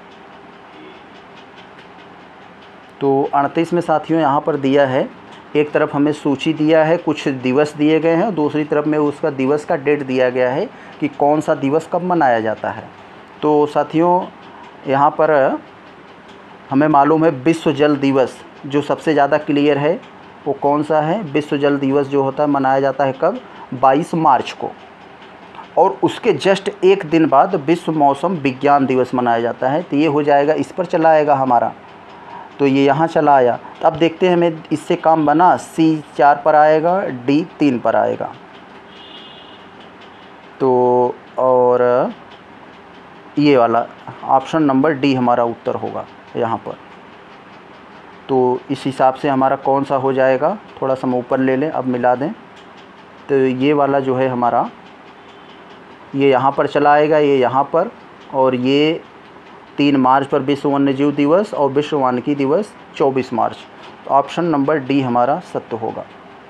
तो अड़तीस में साथियों यहाँ पर दिया है, एक तरफ हमें सूची दिया है, कुछ दिवस दिए गए हैं, दूसरी तरफ में उसका दिवस का डेट दिया गया है कि कौन सा दिवस कब मनाया जाता है। तो साथियों यहाँ पर हमें मालूम है विश्व जल दिवस जो सबसे ज़्यादा क्लियर है वो कौन सा है। विश्व जल दिवस जो होता है मनाया जाता है कब? बाईस मार्च को। और उसके जस्ट एक दिन बाद विश्व मौसम विज्ञान दिवस मनाया जाता है। तो ये हो जाएगा, इस पर चला आएगा हमारा, तो ये यहाँ चला आया। तो अब देखते हैं हमें इससे काम बना, सी चार पर आएगा, डी तीन पर आएगा। तो और ये वाला ऑप्शन नंबर डी हमारा उत्तर होगा यहाँ पर। तो इस हिसाब से हमारा कौन सा हो जाएगा, थोड़ा सा हम ऊपर ले लें, अब मिला दें। तो ये वाला जो है हमारा, ये यहाँ पर चला आएगा, ये यहाँ पर, और ये तीन मार्च पर विश्व वन्य जीव दिवस और विश्व वानिकी दिवस चौबीस मार्च। तो ऑप्शन नंबर डी हमारा सत्य होगा।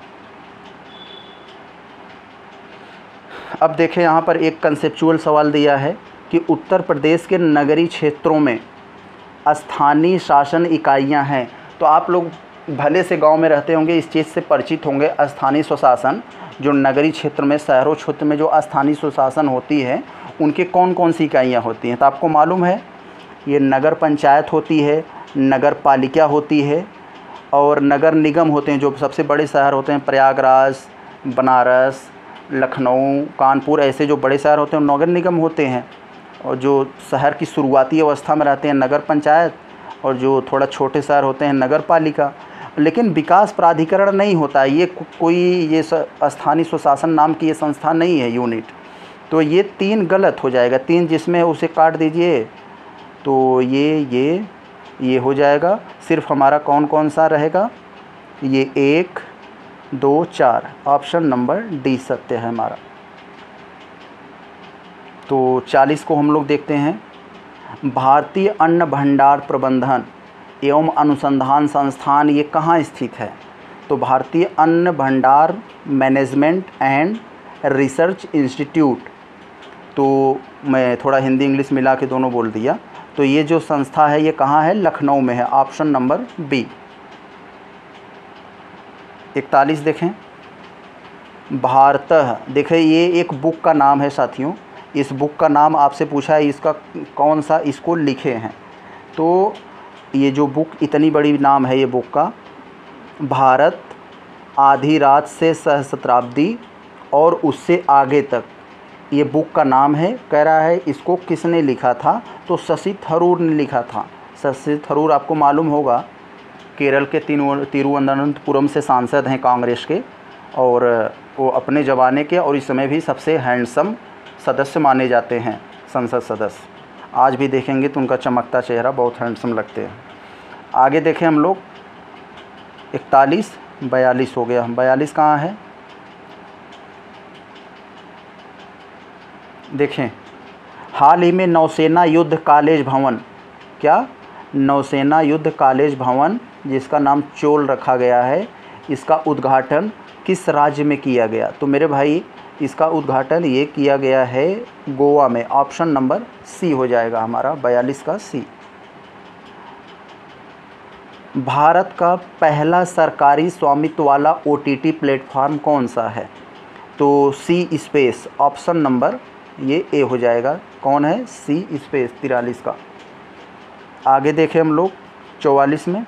अब देखें यहाँ पर एक कंसेप्चुअल सवाल दिया है कि उत्तर प्रदेश के नगरीय क्षेत्रों में स्थानीय शासन इकाइयाँ हैं। तो आप लोग भले से गांव में रहते होंगे, इस चीज़ से परिचित होंगे। स्थानीय स्वशासन जो नगरीय क्षेत्र में, शहरों क्षेत्र में जो स्थानीय स्वशासन होती है, उनके कौन कौन सी इकाइयाँ होती हैं। तो आपको मालूम है ये नगर पंचायत होती है, नगर पालिका होती है और नगर निगम होते हैं। जो सबसे बड़े शहर होते हैं प्रयागराज, बनारस, लखनऊ, कानपुर, ऐसे जो बड़े शहर होते हैं नगर निगम होते हैं। और जो शहर की शुरुआती अवस्था में रहते हैं नगर पंचायत, और जो थोड़ा छोटे शहर होते हैं नगर पालिका। लेकिन विकास प्राधिकरण नहीं होता है, ये कोई ये स्थानीय स्वशासन नाम की ये संस्था नहीं है, यूनिट। तो ये तीन गलत हो जाएगा, तीन जिसमें उसे काट दीजिए। तो ये ये ये हो जाएगा। सिर्फ हमारा कौन कौन सा रहेगा, ये एक, दो, चार। ऑप्शन नंबर डी सत्य है हमारा। तो चालीस को हम लोग देखते हैं। भारतीय अन्न भंडार प्रबंधन एवं अनुसंधान संस्थान ये कहाँ स्थित है। तो भारतीय अन्न भंडार मैनेजमेंट एंड रिसर्च इंस्टीट्यूट, तो मैं थोड़ा हिंदी इंग्लिश मिला के दोनों बोल दिया। तो ये जो संस्था है ये कहाँ है, लखनऊ में है। Option number B. इकतालीस देखें। भारतः, देखें ये एक बुक का नाम है साथियों। इस बुक का नाम आपसे पूछा है इसका कौन सा इसको लिखे हैं। तो ये जो बुक, इतनी बड़ी नाम है ये बुक का, भारत आधी रात से सहस्त्राब्दी और उससे आगे तक, ये बुक का नाम है। कह रहा है इसको किसने लिखा था, तो शशि थरूर ने लिखा था। शशि थरूर आपको मालूम होगा केरल के तिरुवनंतपुरम से सांसद हैं कांग्रेस के, और वो अपने ज़माने के और इस समय भी सबसे हैंडसम सदस्य माने जाते हैं, संसद सदस्य। आज भी देखेंगे तो उनका चमकता चेहरा, बहुत हैंडसम लगते हैं। आगे देखें हम लोग। इकतालीस, बयालीस हो गया। बयालीस कहाँ है, देखें। हाल ही में नौसेना युद्ध कॉलेज भवन, क्या नौसेना युद्ध कॉलेज भवन जिसका नाम चोल रखा गया है, इसका उद्घाटन किस राज्य में किया गया। तो मेरे भाई इसका उद्घाटन ये किया गया है गोवा में। ऑप्शन नंबर सी हो जाएगा हमारा, बयालीस का सी। भारत का पहला सरकारी स्वामित्व वाला ओटीटी प्लेटफॉर्म कौन सा है। तो सी स्पेस, ऑप्शन नंबर ये ए हो जाएगा। कौन है, सी स्पेस, तिरालीस का। आगे देखें हम लोग चौवालीस में।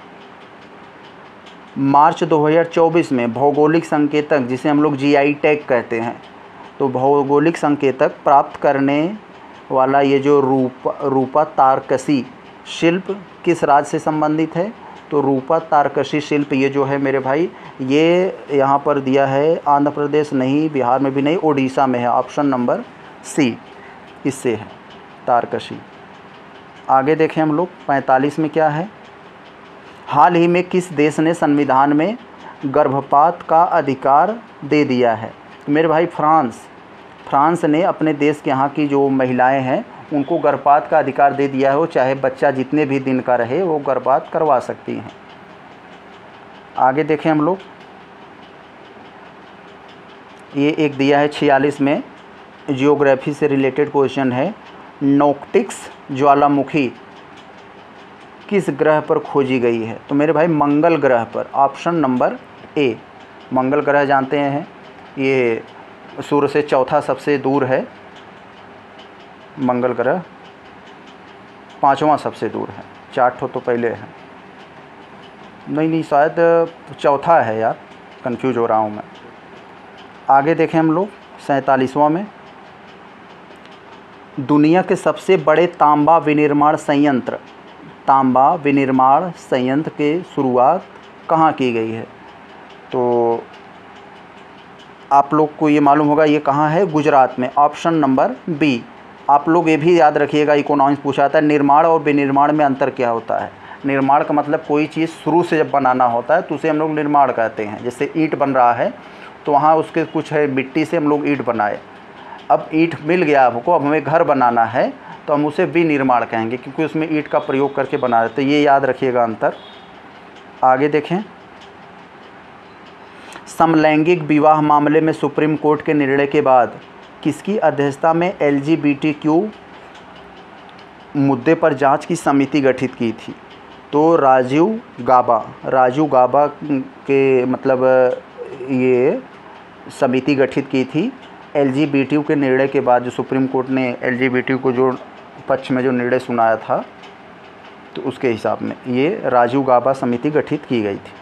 मार्च दो हज़ार चौबीस में भौगोलिक संकेतक, जिसे हम लोग जीआई टैग कहते हैं, तो भौगोलिक संकेतक प्राप्त करने वाला ये जो रूपा रूपा तारकसी शिल्प किस राज्य से संबंधित है। तो रूपा तारकसी शिल्प ये जो है मेरे भाई, ये यहाँ पर दिया है आंध्र प्रदेश नहीं, बिहार में भी नहीं, ओडिशा में है। ऑप्शन नंबर सी इससे है तारकसी। आगे देखें हम लोग पैंतालीस में क्या है। हाल ही में किस देश ने संविधान में गर्भपात का अधिकार दे दिया है। तो मेरे भाई फ्रांस फ्रांस ने अपने देश के यहाँ की जो महिलाएं हैं उनको गर्भपात का अधिकार दे दिया है। वो चाहे बच्चा जितने भी दिन का रहे वो गर्भपात करवा सकती हैं। आगे देखें हम लोग, ये एक दिया है छियालीस में, जियोग्राफी से रिलेटेड क्वेश्चन है। नोक्टिक्स ज्वालामुखी किस ग्रह पर खोजी गई है। तो मेरे भाई मंगल ग्रह पर। ऑप्शन नंबर ए, मंगल ग्रह जानते हैं ये सूर्य से चौथा सबसे दूर है। मंगल ग्रह पांचवा सबसे दूर है, चार ठो तो पहले है, नहीं नहीं शायद चौथा है यार, कंफ्यूज हो रहा हूँ मैं। आगे देखें हम लोग सैंतालीसवां में। दुनिया के सबसे बड़े तांबा विनिर्माण संयंत्र तांबा विनिर्माण संयंत्र की शुरुआत कहाँ की गई है। तो आप लोग को ये मालूम होगा ये कहाँ है, गुजरात में। Option number B. आप लोग ये भी याद रखिएगा, इकोनॉमिक्स पूछा था निर्माण और विनिर्माण में अंतर क्या होता है। निर्माण का मतलब कोई चीज़ शुरू से जब बनाना होता है तो उसे हम लोग निर्माण कहते हैं। जैसे ईंट बन रहा है तो वहाँ उसके कुछ है, मिट्टी से हम लोग ईंट बनाए, अब ईंट मिल गया आपको, अब हमें घर बनाना है तो हम उसे विनिर्माण कहेंगे, क्योंकि उसमें ईंट का प्रयोग करके बना रहे। तो ये याद रखिएगा अंतर। आगे देखें, समलैंगिक विवाह मामले में सुप्रीम कोर्ट के निर्णय के बाद किसकी अध्यक्षता में L G B T Q मुद्दे पर जांच की समिति गठित की थी? तो राजीव गाबा राजीव गाबा के मतलब ये समिति गठित की थी L G B T Q के निर्णय के बाद। जो सुप्रीम कोर्ट ने L G B T Q को जो पक्ष में जो निर्णय सुनाया था, तो उसके हिसाब में ये राजीव गाबा समिति गठित की गई थी।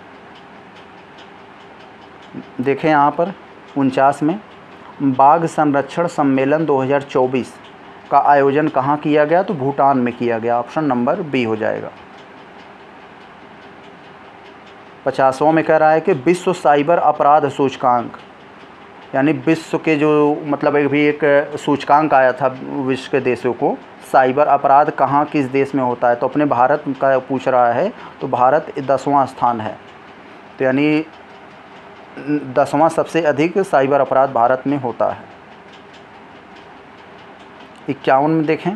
देखें यहाँ पर उनचास में, बाघ संरक्षण सम्मेलन दो हज़ार चौबीस का आयोजन कहाँ किया गया? तो भूटान में किया गया। ऑप्शन नंबर बी हो जाएगा। पचासवां में कह रहा है कि विश्व साइबर अपराध सूचकांक, यानी विश्व के जो मतलब एक भी एक सूचकांक आया था विश्व के देशों को, साइबर अपराध कहाँ किस देश में होता है? तो अपने भारत का पूछ रहा है, तो भारत दसवां स्थान है। तो यानी दसवां सबसे अधिक साइबर अपराध भारत में होता है। इक्यावन में देखें,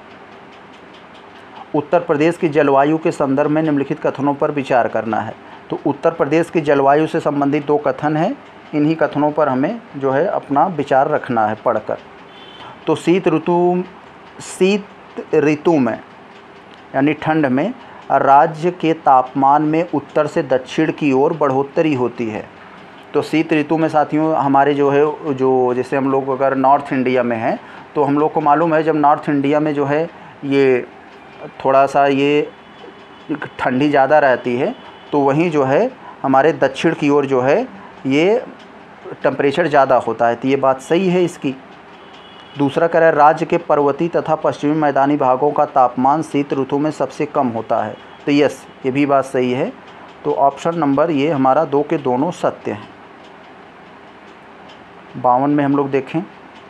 उत्तर प्रदेश की जलवायु के संदर्भ में निम्नलिखित कथनों पर विचार करना है। तो उत्तर प्रदेश की जलवायु से संबंधित दो कथन हैं, इन्हीं कथनों पर हमें जो है अपना विचार रखना है पढ़कर। तो शीत ऋतु शीत ऋतु में यानी ठंड में राज्य के तापमान में उत्तर से दक्षिण की ओर बढ़ोतरी होती है। तो शीत ऋतु में साथियों हमारे जो है जो जैसे हम लोग अगर नॉर्थ इंडिया में हैं, तो हम लोग को मालूम है जब नॉर्थ इंडिया में जो है ये थोड़ा सा ये ठंडी ज़्यादा रहती है, तो वहीं जो है हमारे दक्षिण की ओर जो है ये टेम्परेचर ज़्यादा होता है। तो ये बात सही है इसकी। दूसरा कह रहा है राज्य के पर्वतीय तथा पश्चिमी मैदानी भागों का तापमान शीत ऋतु में सबसे कम होता है। तो यस, ये भी बात सही है। तो ऑप्शन नंबर ये हमारा दो के दोनों सत्य हैं। बावन में हम लोग देखें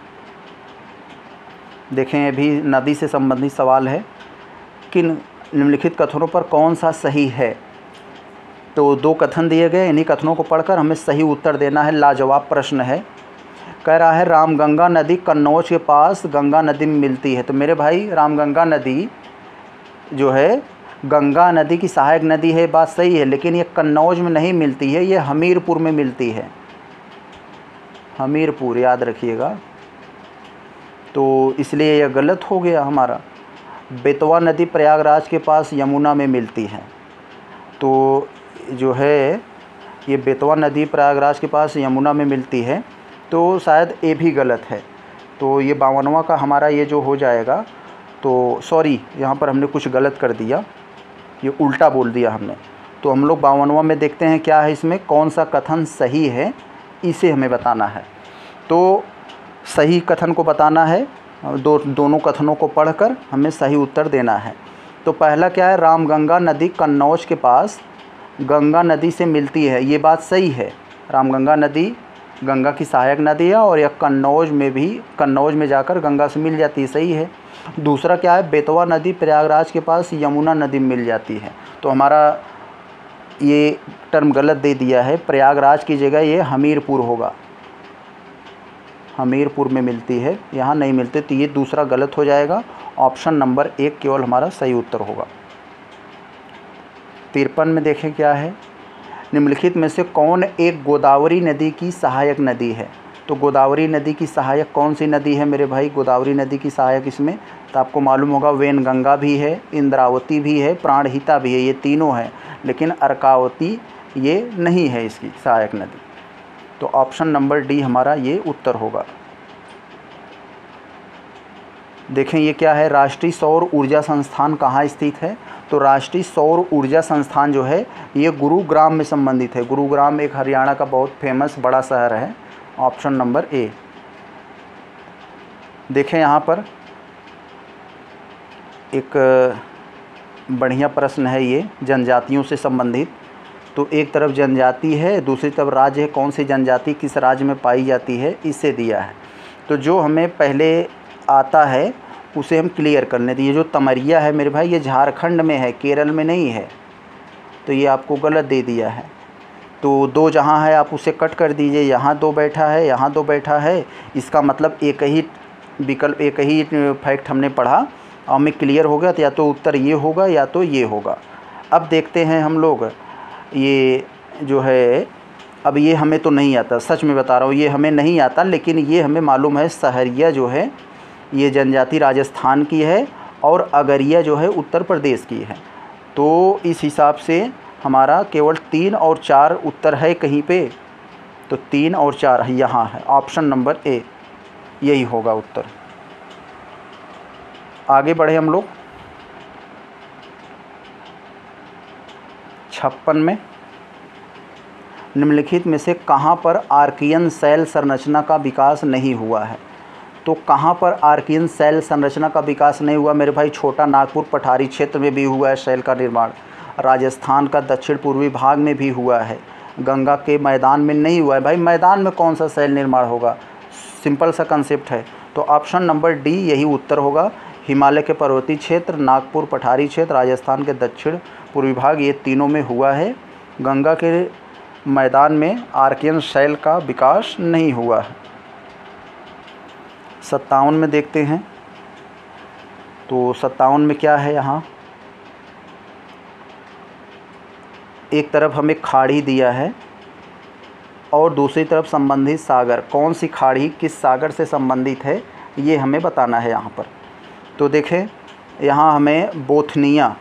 देखें ये भी नदी से संबंधित सवाल है। किन निम्नलिखित कथनों पर कौन सा सही है? तो दो कथन दिए गए, इन्हीं कथनों को पढ़कर हमें सही उत्तर देना है। लाजवाब प्रश्न है। कह रहा है रामगंगा नदी कन्नौज के पास गंगा नदी में मिलती है। तो मेरे भाई रामगंगा नदी जो है गंगा नदी की सहायक नदी है, बात सही है, लेकिन ये कन्नौज में नहीं मिलती है, ये हमीरपुर में मिलती है। हमीरपुर याद रखिएगा। तो इसलिए यह गलत हो गया हमारा। बेतवा नदी प्रयागराज के पास यमुना में मिलती है। तो जो है ये बेतवा नदी प्रयागराज के पास यमुना में मिलती है, तो शायद ये भी गलत है। तो ये बावनवा का हमारा ये जो हो जाएगा, तो सॉरी यहाँ पर हमने कुछ गलत कर दिया, ये उल्टा बोल दिया हमने। तो हम लोग बावनवा में देखते हैं क्या है इसमें, कौन सा कथन सही है, इसे हमें बताना है। तो सही कथन को बताना है, दो दोनों कथनों को पढ़कर हमें सही उत्तर देना है। तो पहला क्या है, रामगंगा नदी कन्नौज के पास गंगा नदी से मिलती है, ये बात सही है। रामगंगा नदी गंगा की सहायक नदी है और यह कन्नौज में भी कन्नौज में जाकर गंगा से मिल जाती है, सही है। दूसरा क्या है, बेतवा नदी प्रयागराज के पास यमुना नदी में मिल जाती है। तो हमारा ये टर्म गलत दे दिया है, प्रयागराज की जगह ये हमीरपुर होगा, हमीरपुर में मिलती है, यहाँ नहीं मिलती। तो ये दूसरा गलत हो जाएगा। ऑप्शन नंबर एक केवल हमारा सही उत्तर होगा। तिरपन में देखें क्या है, निम्नलिखित में से कौन एक गोदावरी नदी की सहायक नदी है? तो गोदावरी नदी की सहायक कौन सी नदी है मेरे भाई? गोदावरी नदी की सहायक इसमें तो आपको मालूम होगा वेनगंगा भी है, इंद्रावती भी है, प्राणहिता भी है, ये तीनों हैं, लेकिन अर्कावती ये नहीं है इसकी सहायक नदी। तो ऑप्शन नंबर डी हमारा ये उत्तर होगा। देखें ये क्या है, राष्ट्रीय सौर ऊर्जा संस्थान कहाँ स्थित है? तो राष्ट्रीय सौर ऊर्जा संस्थान जो है ये गुरुग्राम में संबंधित है। गुरुग्राम एक हरियाणा का बहुत फेमस बड़ा शहर है। Option number A. देखें यहाँ पर एक बढ़िया प्रश्न है ये जनजातियों से संबंधित। तो एक तरफ जनजाति है, दूसरी तरफ राज्य है, कौन सी जनजाति किस राज्य में पाई जाती है, इससे दिया है। तो जो हमें पहले आता है उसे हम क्लियर करने दीजिए। जो तमरिया है मेरे भाई ये झारखंड में है, केरल में नहीं है, तो ये आपको गलत दे दिया है। तो दो जहाँ है आप उसे कट कर दीजिए, यहाँ दो बैठा है, यहाँ दो बैठा है, इसका मतलब एक ही विकल्प एक ही फैक्ट हमने पढ़ा हमें क्लियर हो गया, तो या तो उत्तर ये होगा या तो ये होगा। अब देखते हैं हम लोग, ये जो है, अब ये हमें तो नहीं आता, सच में बता रहा हूँ, ये हमें नहीं आता, लेकिन ये हमें मालूम है सहरिया जो है ये जनजाति राजस्थान की है और अगरिया जो है उत्तर प्रदेश की है। तो इस हिसाब से हमारा केवल तीन और चार उत्तर है कहीं पे, तो तीन और चार यहाँ है, ऑप्शन नंबर ए यही होगा उत्तर। आगे बढ़े हम लोग छप्पन में, निम्नलिखित में से कहाँ पर आर्कियन सेल संरचना का विकास नहीं हुआ है। तो कहाँ पर आर्कियन सेल संरचना का विकास नहीं हुआ मेरे भाई? छोटा नागपुर पठारी क्षेत्र में भी हुआ है सेल का निर्माण, राजस्थान का दक्षिण पूर्वी भाग में भी हुआ है, गंगा के मैदान में नहीं हुआ है। भाई मैदान में कौन सा सेल निर्माण होगा? सिंपल सा कंसेप्ट है। तो ऑप्शन नंबर डी यही उत्तर होगा। हिमालय के पर्वतीय क्षेत्र, नागपुर पठारी क्षेत्र, राजस्थान के दक्षिण पूर्वी भाग, ये तीनों में हुआ है। गंगा के मैदान में आर्कियन सेल का विकास नहीं हुआ है। सत्तावन में देखते हैं, तो सत्तावन में क्या है? यहाँ एक तरफ हमें खाड़ी दिया है और दूसरी तरफ संबंधित सागर, कौन सी खाड़ी किस सागर से संबंधित है ये हमें बताना है यहाँ पर। तो देखें यहाँ हमें बोथनिया,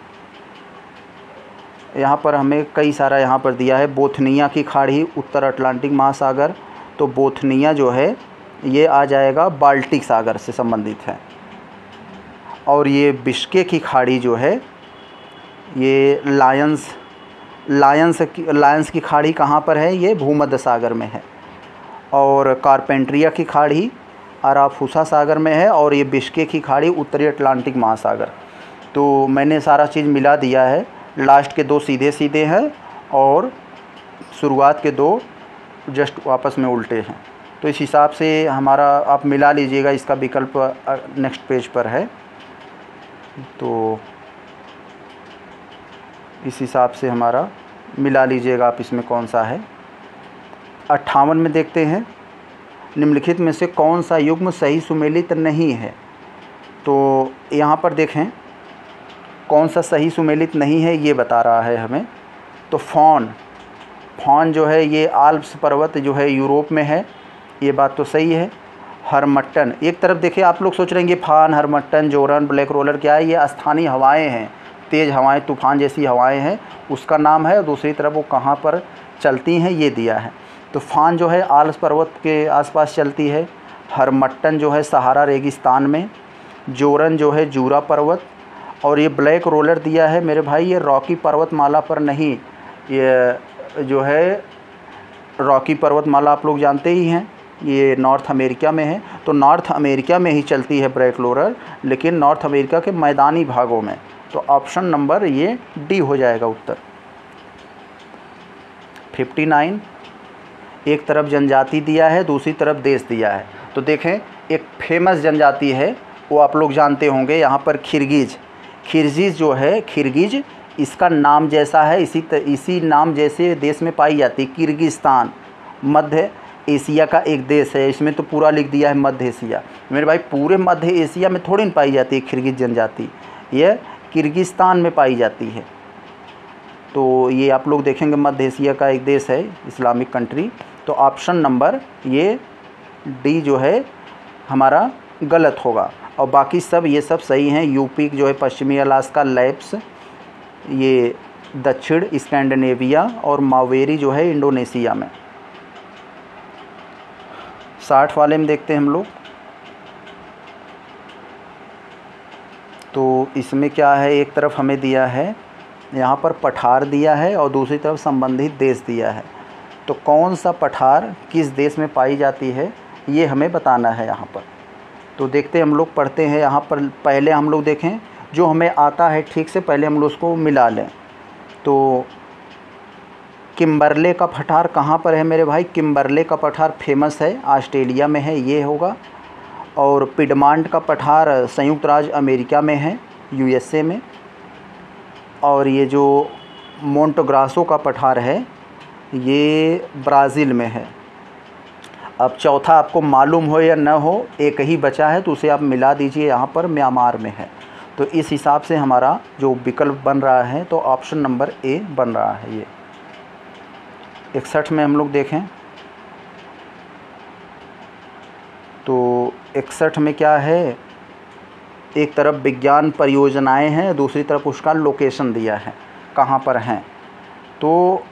यहाँ पर हमें कई सारा यहाँ पर दिया है। बोथनिया की खाड़ी उत्तर अटलांटिक महासागर, तो बोथनिया जो है ये आ जाएगा बाल्टिक सागर से संबंधित है। और ये बिश्के की खाड़ी जो है ये लायंस लायंस की लायंस की खाड़ी कहाँ पर है? ये भूमध्य सागर में है। और कारपेंट्रिया की खाड़ी अराफुसा सागर में है और ये बिश्के की खाड़ी उत्तरी अटलांटिक महासागर। तो मैंने सारा चीज़ मिला दिया है। लास्ट के दो सीधे सीधे हैं और शुरुआत के दो जस्ट वापस में उल्टे हैं। तो इस हिसाब से हमारा आप मिला लीजिएगा, इसका विकल्प नेक्स्ट पेज पर है। तो इस हिसाब से हमारा मिला लीजिएगा आप इसमें कौन सा है। अट्ठावन में देखते हैं, निम्नलिखित में से कौन सा युग्म सही सुमेलित नहीं है। तो यहाँ पर देखें कौन सा सही सुमेलित नहीं है ये बता रहा है हमें। तो फॉन फॉन जो है ये आल्प्स पर्वत जो है यूरोप में है, ये बात तो सही है। हरमट्टन, एक तरफ देखिए आप लोग सोच रहे हैं फान, हरमट्टन, जोरन, ब्लैक रोलर क्या है? ये स्थानीय हवाएं हैं, तेज़ हवाएं, तूफ़ान जैसी हवाएं हैं, उसका नाम है। और दूसरी तरफ वो कहाँ पर चलती हैं ये दिया है। तो फान जो है आल्प्स पर्वत के आसपास चलती है, हरमट्टन जो है सहारा रेगिस्तान में, जोरन जो है जूरा पर्वत, और ये ब्लैक रोलर दिया है मेरे भाई ये रॉकी पर्वतमाला पर नहीं, ये जो है रॉकी पर्वतमाला आप लोग जानते ही हैं ये नॉर्थ अमेरिका में है। तो नॉर्थ अमेरिका में ही चलती है ब्लैक रोलर, लेकिन नॉर्थ अमेरिका के मैदानी भागों में। तो ऑप्शन नंबर ये डी हो जाएगा उत्तर। उनसठ, एक तरफ जनजाति दिया है दूसरी तरफ देश दिया है। तो देखें एक फेमस जनजाति है वो आप लोग जानते होंगे, यहाँ पर खिरगिज खिरगिज जो है, खिरगिज इसका नाम जैसा है, इसी इसी नाम जैसे देश में पाई जाती है। किर्गिस्तान मध्य एशिया का एक देश है, इसमें तो पूरा लिख दिया है मध्य एशिया। मेरे भाई पूरे मध्य एशिया में थोड़ी ना पाई जाती है खिरगिज जनजाति, यह किर्गिस्तान में पाई जाती है। तो ये आप लोग देखेंगे मध्य एशिया का एक देश है, इस्लामिक कंट्री। तो ऑप्शन नंबर ये डी जो है हमारा गलत होगा, और बाकी सब ये सब सही हैं। यूपी जो है पश्चिमी अलास्का, लैप्स ये दक्षिण स्कैंडिनेविया, और मावेरी जो है इंडोनेशिया में। साठ वाले में देखते हैं हम लोग, तो इसमें क्या है, एक तरफ हमें दिया है यहाँ पर पठार दिया है और दूसरी तरफ संबंधित देश दिया है। तो कौन सा पठार किस देश में पाई जाती है ये हमें बताना है यहाँ पर। तो देखते हैं हम लोग, पढ़ते हैं यहाँ पर। पहले हम लोग देखें जो हमें आता है ठीक से, पहले हम लोग उसको मिला लें। तो किम्बरले का पठार कहाँ पर है मेरे भाई? किम्बरले का पठार फेमस है, ऑस्ट्रेलिया में है, ये होगा। और पिडमांट का पठार संयुक्त राज्य अमेरिका में है, यूएसए में। और ये जो मोंटग्रासो का पठार है ये ब्राज़ील में है। अब चौथा आपको मालूम हो या न हो, एक ही बचा है तो उसे आप मिला दीजिए, यहाँ पर म्यांमार में है। तो इस हिसाब से हमारा जो विकल्प बन रहा है तो ऑप्शन नंबर ए बन रहा है। ये इकसठ में हम लोग देखें तो इकसठ में क्या है, एक तरफ विज्ञान परियोजनाएं हैं, दूसरी तरफ उसका लोकेशन दिया है कहाँ पर हैं। तो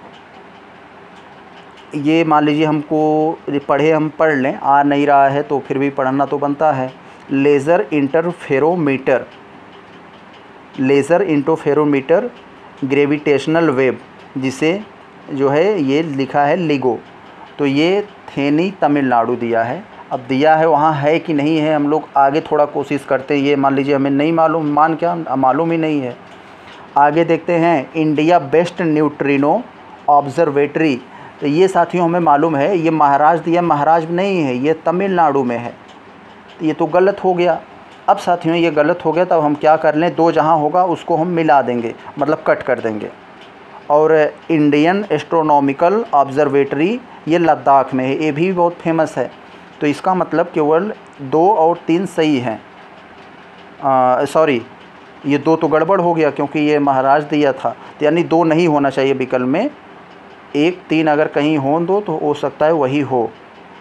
ये मान लीजिए हमको पढ़े हम पढ़ लें, आ नहीं रहा है तो फिर भी पढ़ना तो बनता है। Laser interferometer, laser interferometer gravitational wave, जिसे जो है ये लिखा है लिगो। तो ये थेनी तमिलनाडु दिया है। अब दिया है वहाँ है कि नहीं है, हम लोग आगे थोड़ा कोशिश करते हैं। ये मान लीजिए हमें नहीं मालूम, मान क्या मालूम ही नहीं है। आगे देखते हैं इंडिया बेस्ट न्यूट्रिनो ऑब्जर्वेटरी। तो ये साथियों हमें मालूम है, ये महाराष्ट्र दिया, महाराष्ट्र नहीं है, ये तमिलनाडु में है। तो ये तो गलत हो गया। अब साथियों ये गलत हो गया, तब हम क्या कर लें, दो जहाँ होगा उसको हम मिला देंगे, मतलब कट कर देंगे। और इंडियन एस्ट्रोनॉमिकल ऑब्जर्वेटरी ये लद्दाख में है, ये भी बहुत फेमस है। तो इसका मतलब केवल दो और तीन सही हैं। सॉरी, ये दो तो गड़बड़ हो गया क्योंकि ये महाराष्ट्र दिया था, तो यानी दो नहीं होना चाहिए विकल्प में। एक तीन अगर कहीं हो दो तो हो सकता है वही हो।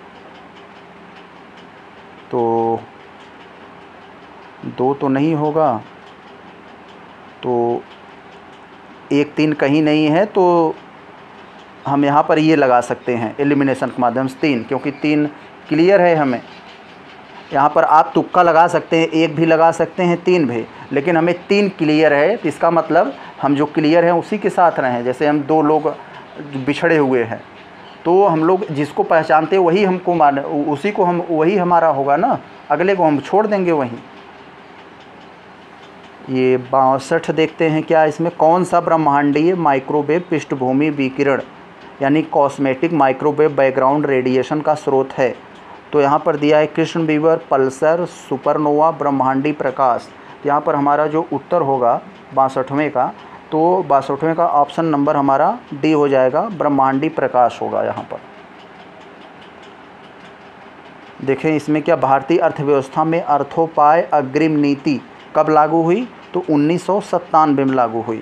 तो दो तो नहीं होगा, तो एक तीन कहीं नहीं है, तो हम यहाँ पर ये लगा सकते हैं एलिमिनेशन के माध्यम से तीन, क्योंकि तीन क्लियर है हमें। यहाँ पर आप तुक्का लगा सकते हैं, एक भी लगा सकते हैं, तीन भी, लेकिन हमें तीन क्लियर है। तो इसका मतलब हम जो क्लियर हैं उसी के साथ रहें। जैसे हम दो लोग बिछड़े हुए हैं तो हम लोग जिसको पहचानते हैं वही हमको मान, उसी को हम, वही हमारा होगा ना, अगले को हम छोड़ देंगे वहीं। ये बासठ देखते हैं क्या इसमें, कौन सा ब्रह्मांडीय माइक्रोवेव पृष्ठभूमि विकिरण यानी कॉस्मेटिक माइक्रोवेव बैकग्राउंड रेडिएशन का स्रोत है। तो यहाँ पर दिया है कृष्ण बीवर, पल्सर, सुपरनोवा, ब्रह्मांडी प्रकाश। यहाँ पर हमारा जो उत्तर होगा बासठवें का, तो बासठवें का ऑप्शन नंबर हमारा डी हो जाएगा, ब्रह्मांडी प्रकाश होगा यहाँ पर। देखें इसमें क्या, भारतीय अर्थव्यवस्था में अर्थोपाय अग्रिम नीति कब लागू हुई, तो उन्नीस सौ सत्तानवे में लागू हुई।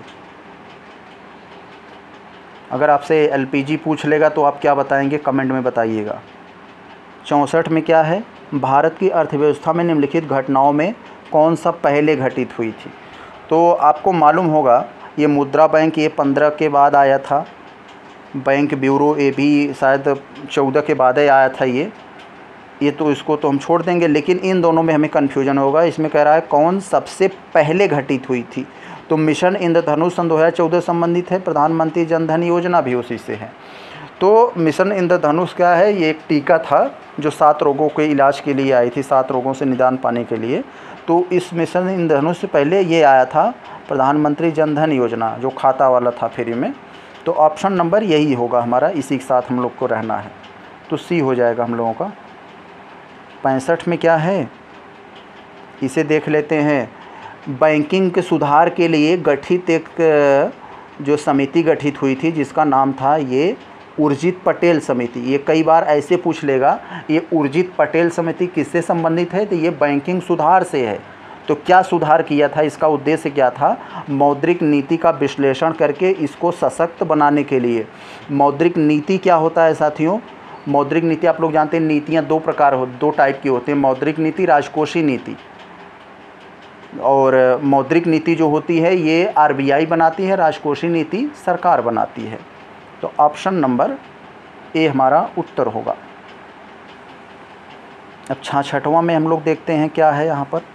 अगर आपसे एलपीजी पूछ लेगा तो आप क्या बताएंगे, कमेंट में बताइएगा। चौंसठ में क्या है, भारत की अर्थव्यवस्था में निम्नलिखित घटनाओं में कौन सा पहले घटित हुई थी। तो आपको मालूम होगा ये मुद्रा बैंक ये पंद्रह के बाद आया था, बैंक ब्यूरो ये भी शायद चौदह के बाद ही आया था। ये ये तो इसको तो हम छोड़ देंगे, लेकिन इन दोनों में हमें कन्फ्यूजन होगा। इसमें कह रहा है कौन सबसे पहले घटित हुई थी, तो मिशन इंद्रधनुष सन दो हज़ार चौदह संबंधित है, प्रधानमंत्री जन धन योजना भी उसी से है। तो मिशन इंद्रधनुष क्या है, ये एक टीका था जो सात रोगों के इलाज के लिए आई थी, सात रोगों से निदान पाने के लिए। तो इस मिशन इंद्रधनुष से पहले ये आया था प्रधानमंत्री जन धन योजना, जो खाता वाला था फ्री में। तो ऑप्शन नंबर यही होगा हमारा, इसी के साथ हम लोग को रहना है, तो सी हो जाएगा हम लोगों का। पैंसठ में क्या है, इसे देख लेते हैं। बैंकिंग के सुधार के लिए गठित एक जो समिति गठित हुई थी जिसका नाम था ये उर्जित पटेल समिति। ये कई बार ऐसे पूछ लेगा, ये उर्जित पटेल समिति किससे संबंधित है, तो ये बैंकिंग सुधार से है। तो क्या सुधार किया था, इसका उद्देश्य क्या था, मौद्रिक नीति का विश्लेषण करके इसको सशक्त बनाने के लिए। मौद्रिक नीति क्या होता है साथियों, मौद्रिक नीति आप लोग जानते हैं, नीतियाँ दो प्रकार हो दो टाइप की होती हैं, मौद्रिक नीति, राजकोषीय नीति। और मौद्रिक नीति जो होती है ये आरबीआई बनाती है, राजकोषीय नीति सरकार बनाती है। तो ऑप्शन नंबर ए हमारा उत्तर होगा। अब छठवां में हम लोग देखते हैं क्या है यहाँ पर।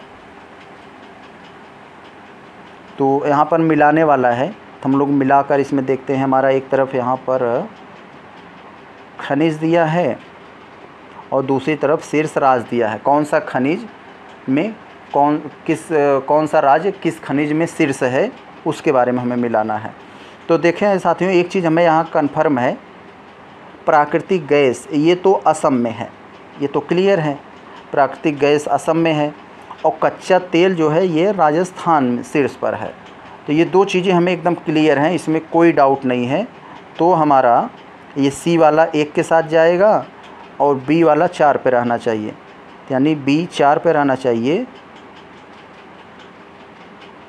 तो यहाँ पर मिलाने वाला है, तो हम लोग मिलाकर इसमें देखते हैं। हमारा एक तरफ यहाँ पर खनिज दिया है और दूसरी तरफ शीर्ष राज दिया है। कौन सा खनिज में कौन किस कौन सा राज्य किस खनिज में शीर्ष है, उसके बारे में हमें मिलाना है। तो देखें साथियों, एक चीज़ हमें यहाँ कन्फर्म है, प्राकृतिक गैस ये तो असम में है, ये तो क्लियर है, प्राकृतिक गैस असम में है। और कच्चा तेल जो है ये राजस्थान में शीर्ष पर है। तो ये दो चीज़ें हमें एकदम क्लियर हैं, इसमें कोई डाउट नहीं है। तो हमारा ये सी वाला एक के साथ जाएगा और बी वाला चार पे रहना चाहिए, यानी बी चार पे रहना चाहिए।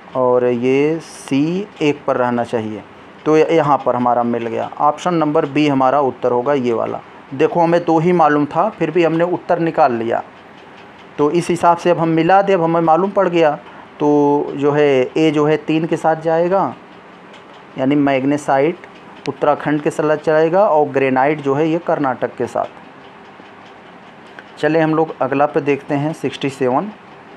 और ये सी एक पर रहना चाहिए। तो यहाँ पर हमारा मिल गया। ऑप्शन नंबर बी हमारा उत्तर होगा ये वाला। देखो हमें दो ही मालूम था, फिर भी हमने उत्तर निकाल लिया। तो इस हिसाब से अब हम मिला दे, अब हमें मालूम पड़ गया। तो जो है ए जो है तीन के साथ जाएगा, यानी मैग्नेसाइट उत्तराखंड के साथ जाएगा, और ग्रेनाइट जो है ये कर्नाटक के साथ। चले हम लोग अगला पे देखते हैं सिक्सटी सेवन।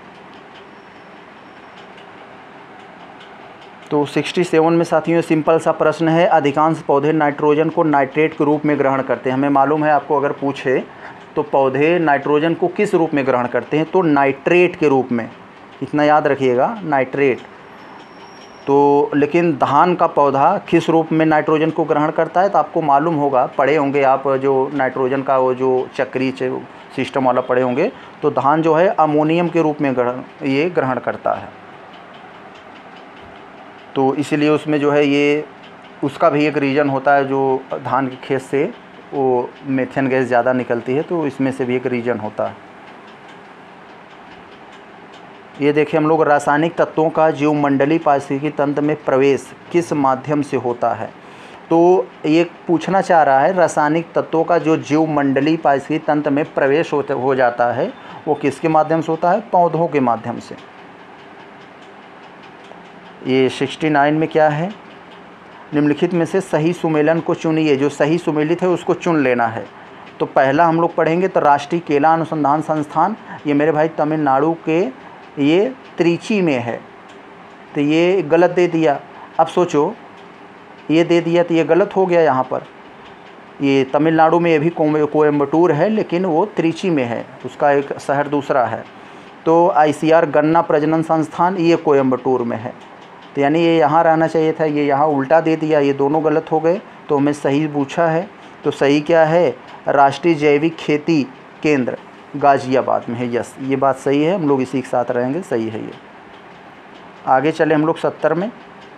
तो सिक्सटी सेवन में साथियों सिंपल सा प्रश्न है, अधिकांश पौधे नाइट्रोजन को नाइट्रेट के रूप में ग्रहण करते हैं। हमें मालूम है, आपको अगर पूछे तो पौधे नाइट्रोजन को किस रूप में ग्रहण करते हैं, तो नाइट्रेट के रूप में, इतना याद रखिएगा, नाइट्रेट। तो लेकिन धान का पौधा किस रूप में नाइट्रोजन को ग्रहण करता है, तो आपको मालूम होगा, पढ़े होंगे आप, जो नाइट्रोजन का वो जो चक्री सिस्टम वाला पढ़े होंगे। तो धान जो है अमोनियम के रूप में ग्रहण ये ग्रहण करता है। तो इसीलिए उसमें जो है ये उसका भी एक रीज़न होता है, जो धान के खेत से वो मीथेन गैस ज़्यादा निकलती है, तो इसमें से भी एक रीज़न होता है। ये देखिए हम लोग, रासायनिक तत्वों का जीवमंडलीय पारिस्थितिकी तंत्र में प्रवेश किस माध्यम से होता है। तो ये पूछना चाह रहा है, रासायनिक तत्वों का जो जीवमंडलीय पारिस्थितिकी तंत्र में प्रवेश होते हो जाता है वो किसके माध्यम से होता है, पौधों के माध्यम से। ये सिक्सटी नाइन में क्या है, निम्नलिखित में से सही सुमेलन को चुनिए। जो सही सुमेलित है उसको चुन लेना है। तो पहला हम लोग पढ़ेंगे तो राष्ट्रीय केला अनुसंधान संस्थान, ये मेरे भाई तमिलनाडु के ये त्रिची में है। तो ये गलत दे दिया। अब सोचो, ये दे दिया तो ये गलत हो गया। यहाँ पर ये तमिलनाडु में, ये भी कोयम्बटूर है लेकिन वो त्रिची में है, उसका एक शहर दूसरा है। तो आईसीआर गन्ना प्रजनन संस्थान ये कोयम्बटूर में है। तो यानी ये यहाँ रहना चाहिए था, ये यहाँ उल्टा दे दिया, ये दोनों गलत हो गए। तो हमें सही पूछा है, तो सही क्या है, राष्ट्रीय जैविक खेती केंद्र गाज़ियाबाद में है। यस, ये बात सही है, हम लोग इसी के साथ रहेंगे, सही है ये। आगे चले हम लोग सत्तर में।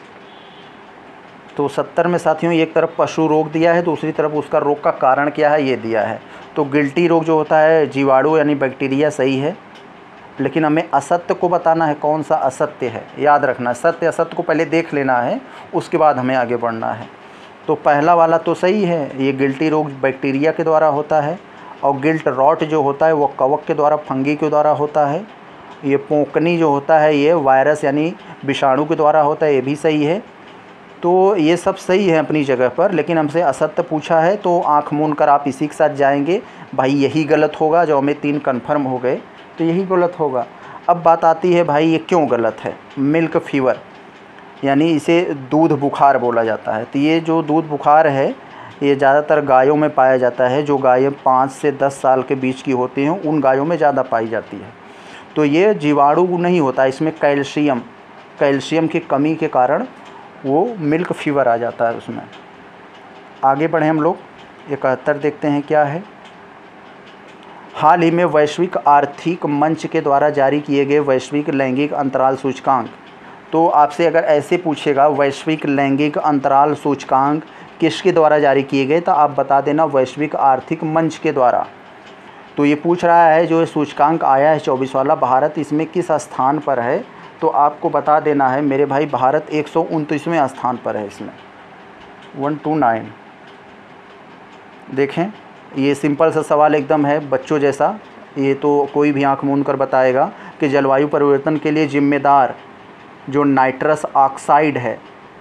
तो सत्तर में साथियों एक तरफ पशु रोग दिया है, दूसरी तरफ उसका रोग का कारण क्या है ये दिया है। तो गिल्टी रोग जो होता है जीवाणु यानी बैक्टीरिया, सही है। लेकिन हमें असत्य को बताना है, कौन सा असत्य है, याद रखना। सत्य असत्य को पहले देख लेना है, उसके बाद हमें आगे बढ़ना है। तो पहला वाला तो सही है, ये गिल्टी रोग बैक्टीरिया के द्वारा होता है। और गिल्ट रॉट जो होता है वो कवक के द्वारा, फंगी के द्वारा होता है। ये पोंकनी जो होता है ये वायरस यानी विषाणु के द्वारा होता है, ये भी सही है। तो ये सब सही है अपनी जगह पर, लेकिन हमसे असत्य पूछा है तो आँख मूंद कर आप इसी के साथ जाएंगे, भाई यही गलत होगा। जो हमें तीन कन्फर्म हो गए तो यही गलत होगा। अब बात आती है भाई ये क्यों गलत है। मिल्क फीवर यानी इसे दूध बुखार बोला जाता है। तो ये जो दूध बुखार है ये ज़्यादातर गायों में पाया जाता है। जो गायें पाँच से दस साल के बीच की होती हैं उन गायों में ज़्यादा पाई जाती है। तो ये जीवाणु नहीं होता, इसमें कैल्शियम कैल्शियम की कमी के कारण वो मिल्क फीवर आ जाता है उसमें। आगे बढ़े हम लोग इकहत्तर देखते हैं क्या है। हाल ही में वैश्विक आर्थिक मंच के द्वारा जारी किए गए वैश्विक लैंगिक अंतराल सूचकांक। तो आपसे अगर ऐसे पूछेगा वैश्विक लैंगिक अंतराल सूचकांक किसके द्वारा जारी किए गए, तो आप बता देना वैश्विक आर्थिक मंच के द्वारा। तो ये पूछ रहा है जो ये सूचकांक आया है चौबीस वाला, भारत इसमें किस स्थान पर है। तो आपको बता देना है मेरे भाई, भारत एक सौ उनतीसवें स्थान पर है इसमें, वन टू नाइन। देखें ये सिंपल सा सवाल एकदम है बच्चों जैसा, ये तो कोई भी आंख मूंद कर बताएगा कि जलवायु परिवर्तन के लिए जिम्मेदार जो नाइट्रस ऑक्साइड है,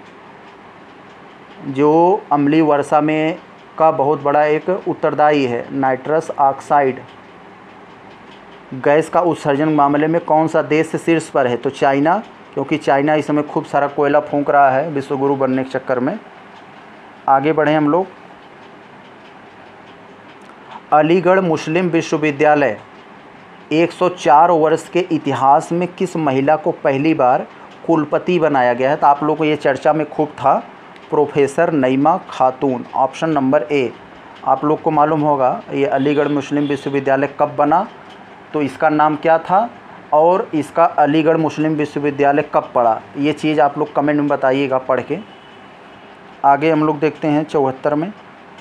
जो अम्लीय वर्षा में का बहुत बड़ा एक उत्तरदायी है, नाइट्रस ऑक्साइड गैस का उत्सर्जन मामले में कौन सा देश शीर्ष पर है। तो चाइना, क्योंकि चाइना इस समय खूब सारा कोयला फूंक रहा है विश्वगुरु बनने के चक्कर में। आगे बढ़े हम लोग। अलीगढ़ मुस्लिम विश्वविद्यालय एक सौ चार वर्ष के इतिहास में किस महिला को पहली बार कुलपति बनाया गया है। तो आप लोग को ये चर्चा में खूब था, प्रोफेसर नईमा खातून, ऑप्शन नंबर ए। आप लोग को मालूम होगा ये अलीगढ़ मुस्लिम विश्वविद्यालय कब बना, तो इसका नाम क्या था और इसका अलीगढ़ मुस्लिम विश्वविद्यालय कब पड़ा, ये चीज़ आप लोग कमेंट में बताइएगा पढ़ के। आगे हम लोग देखते हैं चौहत्तर में।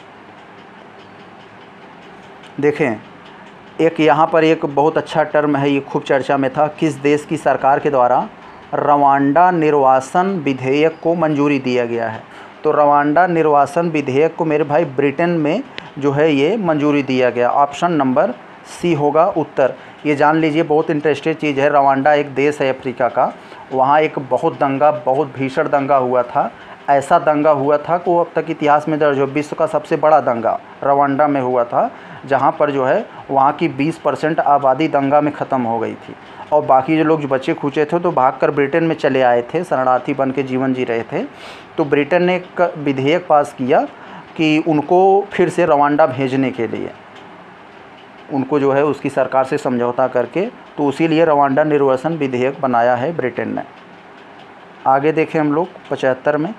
देखें एक यहाँ पर एक बहुत अच्छा टर्म है, ये खूब चर्चा में था। किस देश की सरकार के द्वारा रवांडा निर्वासन विधेयक को मंजूरी दिया गया है? तो रवांडा निर्वासन विधेयक को मेरे भाई ब्रिटेन में जो है ये मंजूरी दिया गया। ऑप्शन नंबर सी होगा उत्तर। ये जान लीजिए, बहुत इंटरेस्टेड चीज़ है। रवांडा एक देश है अफ्रीका का, वहाँ एक बहुत दंगा, बहुत भीषण दंगा हुआ था। ऐसा दंगा हुआ था कि वो अब तक इतिहास में दर्ज हो, विश्व का सबसे बड़ा दंगा रवांडा में हुआ था, जहाँ पर जो है वहाँ की बीस परसेंट आबादी दंगा में ख़त्म हो गई थी और बाकी जो लोग जो बचे खुचे थे तो भागकर ब्रिटेन में चले आए थे, शरणार्थी बन के जीवन जी रहे थे। तो ब्रिटेन ने एक विधेयक पास किया कि उनको फिर से रवांडा भेजने के लिए, उनको जो है उसकी सरकार से समझौता करके, तो उसी लिए रवांडा निर्वासन विधेयक बनाया है ब्रिटेन ने। आगे देखें हम लोग पचहत्तर में,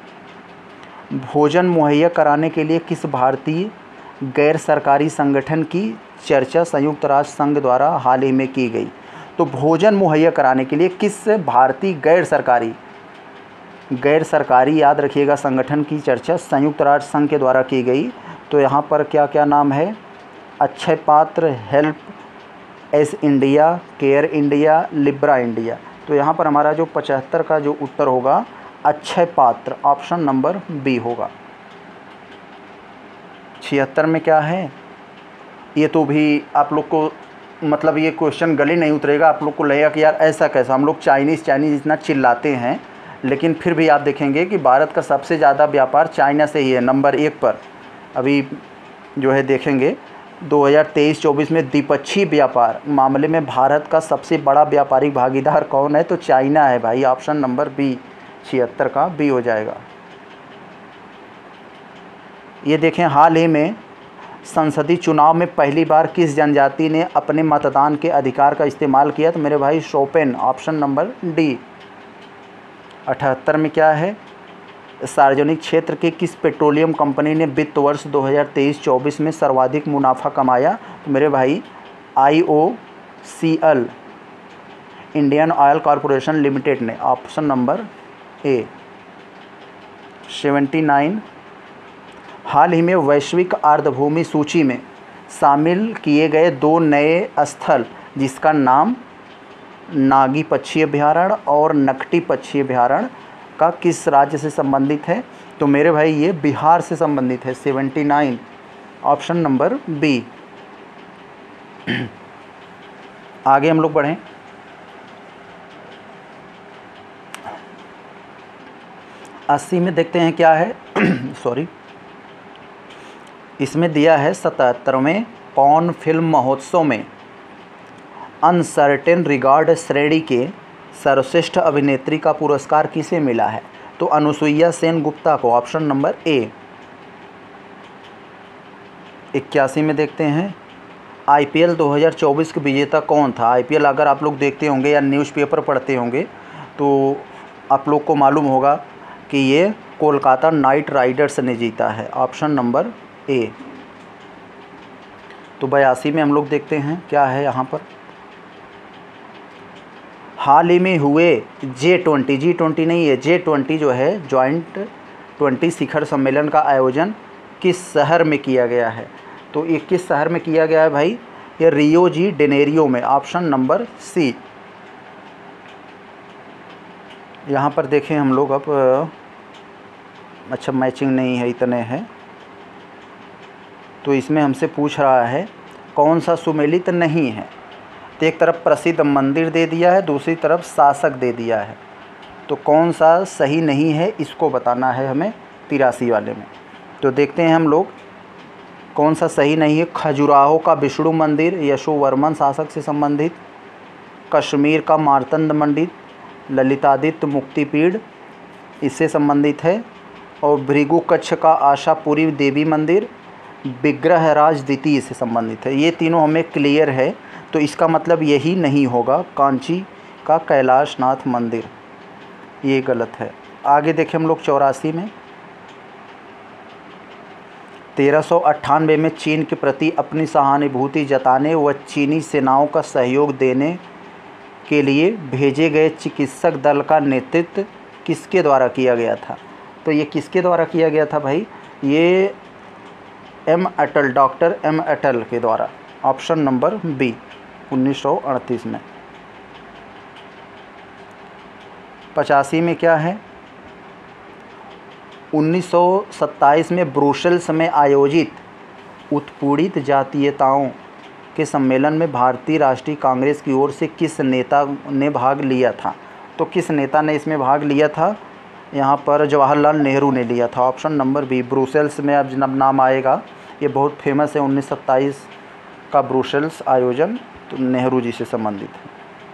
भोजन मुहैया कराने के लिए किस भारतीय गैर सरकारी संगठन की चर्चा संयुक्त राष्ट्र संघ द्वारा हाल ही में की गई? तो भोजन मुहैया कराने के लिए किस भारतीय गैर सरकारी गैर सरकारी याद रखिएगा संगठन की चर्चा संयुक्त राष्ट्र संघ के द्वारा की गई? तो यहाँ पर क्या क्या नाम है? Akshaya Patra, help S India, Care India, Libra India. तो यहाँ पर हमारा जो पचहत्तर का जो उत्तर होगा अक्षय पात्र, ऑप्शन नंबर बी होगा। छिहत्तर में क्या है? ये तो भी आप लोग को मतलब ये क्वेश्चन गले नहीं उतरेगा, आप लोग को लगेगा कि यार ऐसा कैसा, हम लोग चाइनीज़ चाइनीज़ इतना चिल्लाते हैं, लेकिन फिर भी आप देखेंगे कि भारत का सबसे ज़्यादा व्यापार चाइना से ही है, नंबर एक पर। अभी जो है देखेंगे दो हज़ार तेईस चौबीस में द्विपक्षीय व्यापार मामले में भारत का सबसे बड़ा व्यापारिक भागीदार कौन है? तो चाइना है भाई। ऑप्शन नंबर बी, छिहत्तर का बी हो जाएगा। ये देखें, हाल ही में संसदीय चुनाव में पहली बार किस जनजाति ने अपने मतदान के अधिकार का इस्तेमाल किया? तो मेरे भाई शोपेन, ऑप्शन नंबर डी। अठहत्तर में क्या है? सार्वजनिक क्षेत्र के किस पेट्रोलियम कंपनी ने वित्त वर्ष दो हज़ार तेईस चौबीस में सर्वाधिक मुनाफा कमाया? तो मेरे भाई I O C L, Indian Oil Corporation Limited ने, option number A. Seventy nine, हाल ही में वैश्विक आर्द्रभूमि सूची में शामिल किए गए दो नए स्थल जिसका नाम नागी पक्षी अभयारण्य और नकटी पक्षी अभयारण्य का किस राज्य से संबंधित है? तो मेरे भाई ये बिहार से संबंधित है। Seventy nine, option number B. आगे हम लोग बढ़ें। अस्सी में देखते हैं क्या है। सॉरी, इसमें दिया है सतहत्तरवें कॉन फिल्म महोत्सव में अनसर्टेन रिगार्ड श्रेणी के सर्वश्रेष्ठ अभिनेत्री का पुरस्कार किसे मिला है? तो अनुसुईया सेन गुप्ता को, ऑप्शन नंबर ए। इक्यासी में देखते हैं, आईपीएल दो हज़ार चौबीस का विजेता कौन था? आईपीएल अगर आप लोग देखते होंगे या न्यूज़पेपर पढ़ते होंगे तो आप लोग को मालूम होगा कि ये कोलकाता नाइट राइडर्स ने जीता है, ऑप्शन नंबर ए। तो बयासी में हम लोग देखते हैं क्या है यहाँ पर, हाल ही में हुए जे ट्वेंटी जी ट्वेंटी नहीं है जे ट्वेंटी जो है जॉइंट ट्वेंटी शिखर सम्मेलन का आयोजन किस शहर में किया गया है? तो ये किस शहर में किया गया है भाई? ये रियो जी डेनेरियो में, ऑप्शन नंबर सी। यहाँ पर देखें हम लोग अब, अच्छा मैचिंग नहीं है, इतने हैं, तो इसमें हमसे पूछ रहा है कौन सा सुमेलित नहीं है। तो एक तरफ प्रसिद्ध मंदिर दे दिया है, दूसरी तरफ शासक दे दिया है, तो कौन सा सही नहीं है इसको बताना है हमें तिरासी वाले में। तो देखते हैं हम लोग कौन सा सही नहीं है। खजुराहो का विष्णु मंदिर यशोवर्मन शासक से संबंधित, कश्मीर का मार्तंड मंदिर ललितादित्य मुक्तिपीठ इससे संबंधित है, और भृगु कच्छ का आशापुरी देवी मंदिर विग्रहराज द्वितीय से संबंधित है। ये तीनों हमें क्लियर है, तो इसका मतलब यही नहीं होगा कांची का कैलाशनाथ मंदिर, ये गलत है। आगे देखें हम लोग चौरासी में, तेरह सौ अट्ठानवे में चीन के प्रति अपनी सहानुभूति जताने व चीनी सेनाओं का सहयोग देने के लिए भेजे गए चिकित्सक दल का नेतृत्व किसके द्वारा किया गया था? तो ये किसके द्वारा किया गया था भाई? ये M Atal, doctor M Atal के द्वारा, ऑप्शन नंबर बी, उन्नीस सौ अड़तीस में। पचासी में क्या है, उन्नीस सौ सत्ताईस में ब्रुसेल्स में आयोजित उत्पीड़ित जातीयताओं के सम्मेलन में भारतीय राष्ट्रीय कांग्रेस की ओर से किस नेता ने भाग लिया था। तो किस नेता ने इसमें भाग लिया था, यहाँ पर जवाहरलाल नेहरू ने लिया था। ऑप्शन नंबर बी, ब्रुसेल्स में अब जब नाम आएगा, ये बहुत फेमस है, उन्नीस सौ सत्ताईस का ब्रुसेल्स आयोजन तो नेहरू जी से संबंधित है।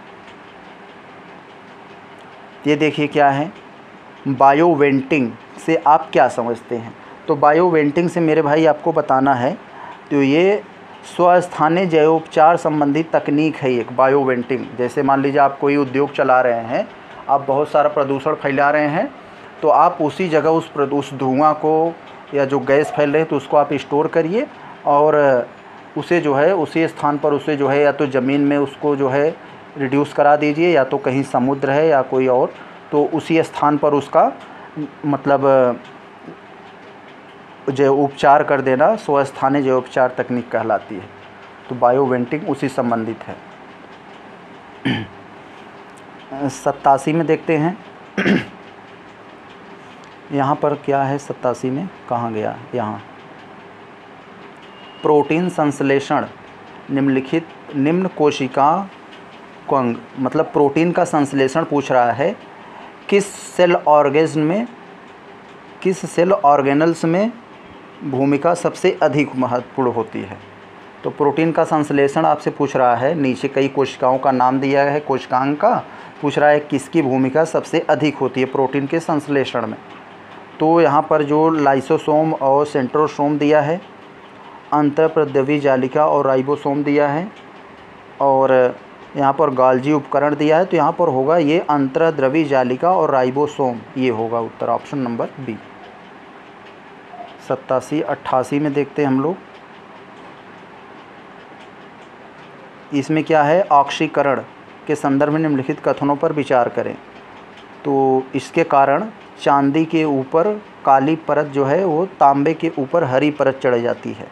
ये देखिए क्या है, बायोवेंटिंग से आप क्या समझते हैं। तो बायोवेंटिंग से मेरे भाई आपको बताना है, तो ये स्वस्थानीय जैवोपचार संबंधी तकनीक है एक बायोवेंटिंग। जैसे मान लीजिए आप कोई उद्योग चला रहे हैं, आप बहुत सारा प्रदूषण फैला रहे हैं, तो आप उसी जगह उस उस धुआं को या जो गैस फैल रही है तो उसको आप स्टोर करिए और उसे जो है उसी स्थान पर उसे जो है या तो ज़मीन में उसको जो है रिड्यूस करा दीजिए, या तो कहीं समुद्र है या कोई और, तो उसी स्थान पर उसका मतलब जैव उपचार कर देना स्वस्थानीय जैव उपचार तकनीक कहलाती है। तो बायोवेंटिंग उसी संबंधित है। सत्तासी में देखते हैं यहाँ पर क्या है, सत्तासी में कहाँ गया, यहाँ प्रोटीन संश्लेषण निम्नलिखित निम्न कोशिका कंग, मतलब प्रोटीन का संश्लेषण पूछ रहा है, किस सेल ऑर्गेन्स में किस सेल ऑर्गेनल्स में भूमिका सबसे अधिक महत्वपूर्ण होती है। तो प्रोटीन का संश्लेषण आपसे पूछ रहा है, नीचे कई कोशिकाओं का नाम दिया है, कोशिकांग का पूछ रहा है किसकी भूमिका सबसे अधिक होती है प्रोटीन के संश्लेषण में। तो यहाँ पर जो लाइसोसोम और सेंट्रोसोम दिया है, अंतःप्रद्रवी जालिका और राइबोसोम दिया है, और यहाँ पर गाल्जी उपकरण दिया है। तो यहाँ पर होगा ये अंतःद्रवी जालिका और राइबोसोम, ये होगा उत्तर, ऑप्शन नंबर बी। सत्तासी अट्ठासी में देखते हैं हम लोग, इसमें क्या है, ऑक्सीकरण के संदर्भ में निम्नलिखित कथनों पर विचार करें। तो इसके कारण चांदी के ऊपर काली परत जो है वो तांबे के ऊपर हरी परत चढ़ जाती है।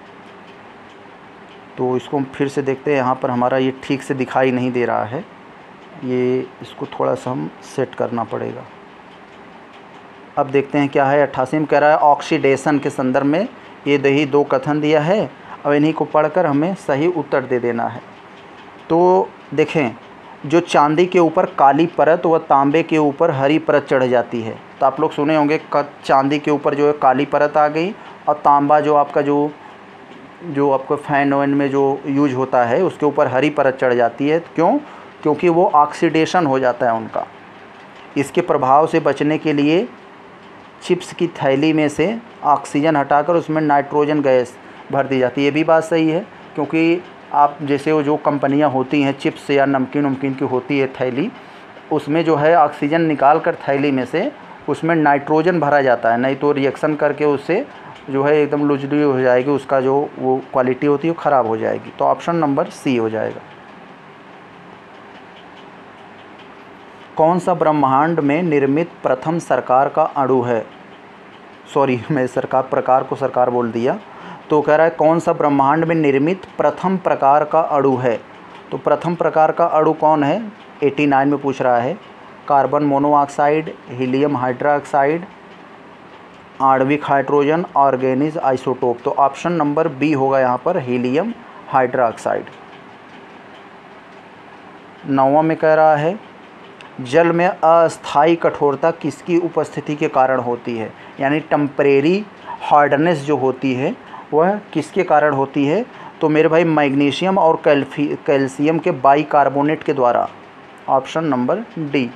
तो इसको हम फिर से देखते हैं, यहाँ पर हमारा ये ठीक से दिखाई नहीं दे रहा है, ये इसको थोड़ा सा हम सेट करना पड़ेगा। अब देखते हैं क्या है, अट्ठासी में कह रहा है ऑक्सीडेशन के संदर्भ में ये दही दो कथन दिया है, अब इन्हीं को पढ़कर हमें सही उत्तर दे देना है। तो देखें, जो चांदी के ऊपर काली परत व तांबे के ऊपर हरी परत चढ़ जाती है। तो आप लोग सुने होंगे चांदी के ऊपर जो है काली परत आ गई, और तांबा जो आपका जो जो आपको फैन वैन में जो यूज होता है उसके ऊपर हरी परत चढ़ जाती है। क्यों? क्योंकि वो ऑक्सीडेशन हो जाता है उनका। इसके प्रभाव से बचने के लिए चिप्स की थैली में से ऑक्सीजन हटाकर उसमें नाइट्रोजन गैस भर दी जाती है। ये भी बात सही है, क्योंकि आप जैसे वो जो कंपनियां होती हैं चिप्स या नमकीन नमकीन की होती है थैली, उसमें जो है ऑक्सीजन निकाल कर थैली में से उसमें नाइट्रोजन भरा जाता है, नहीं तो रिएक्शन करके उससे जो है एकदम लुजली हो जाएगी, उसका जो वो क्वालिटी होती है वो ख़राब हो जाएगी। तो ऑप्शन नंबर सी हो जाएगा। कौन सा ब्रह्मांड में निर्मित प्रथम सरकार का अणु है, सॉरी मैं सरकार प्रकार को सरकार बोल दिया। तो कह रहा है कौन सा ब्रह्मांड में निर्मित प्रथम प्रकार का अणु है। तो प्रथम प्रकार का अणु कौन है, नवासी में पूछ रहा है। कार्बन मोनोऑक्साइड, हीलियम हाइड्रोक्साइड, आणविक हाइड्रोजन, ऑर्गेनिक आइसोटोप। तो ऑप्शन नंबर बी होगा यहाँ पर, हीलियम हाइड्रोक्साइड। नौवां में कह रहा है जल में अस्थायी कठोरता किसकी उपस्थिति के कारण होती है, यानी टेम्परेरी हार्डनेस जो होती है वह किसके कारण होती है। तो मेरे भाई मैग्नीशियम और कैल्शियम के बाइकार्बोनेट के द्वारा, ऑप्शन नंबर डी।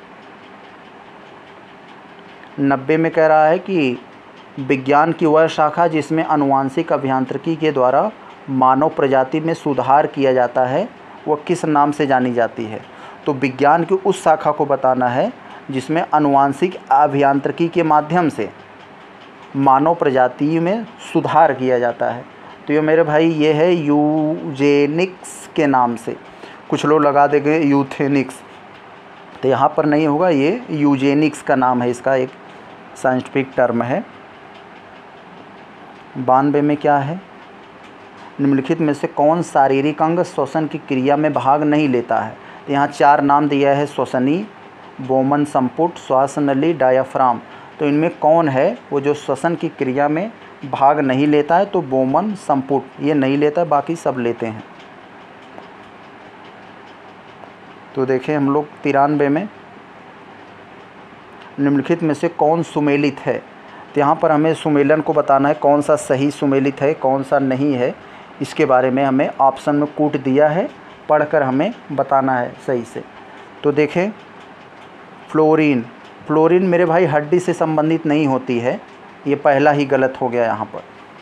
नब्बे में कह रहा है कि विज्ञान की वह शाखा जिसमें आनुवांशिक अभियांत्रिकी के द्वारा मानव प्रजाति में सुधार किया जाता है वह किस नाम से जानी जाती है। तो विज्ञान की उस शाखा को बताना है जिसमें आनुवांशिक अभियांत्रिकी के माध्यम से मानव प्रजाति में सुधार किया जाता है। तो ये मेरे भाई ये है यूजेनिक्स के नाम से, कुछ लोग लगा देंगे यूथेनिक्स, तो यहाँ पर नहीं होगा, ये यूजेनिक्स का नाम है, इसका एक साइंटिफिक टर्म है। बानवे में क्या है, निम्नलिखित में से कौन शारीरिक अंग श्वसन की क्रिया में भाग नहीं लेता है। तो यहाँ चार नाम दिया है, श्वसनी, बोमन संपुट, श्वास नली, डायाफ्राम। तो इनमें कौन है वो जो श्वसन की क्रिया में भाग नहीं लेता है? तो बोमन संपुट ये नहीं लेता है, बाकी सब लेते हैं। तो देखें हम लोग तिरानवे में निम्नलिखित में से कौन सुमेलित है? तो यहाँ पर हमें सुमेलन को बताना है, कौन सा सही सुमेलित है कौन सा नहीं है, इसके बारे में हमें ऑप्शन में कूट दिया है, पढ़कर हमें बताना है सही से। तो देखें फ्लोरीन, फ्लोरीन मेरे भाई हड्डी से संबंधित नहीं होती है, ये पहला ही गलत हो गया यहाँ पर।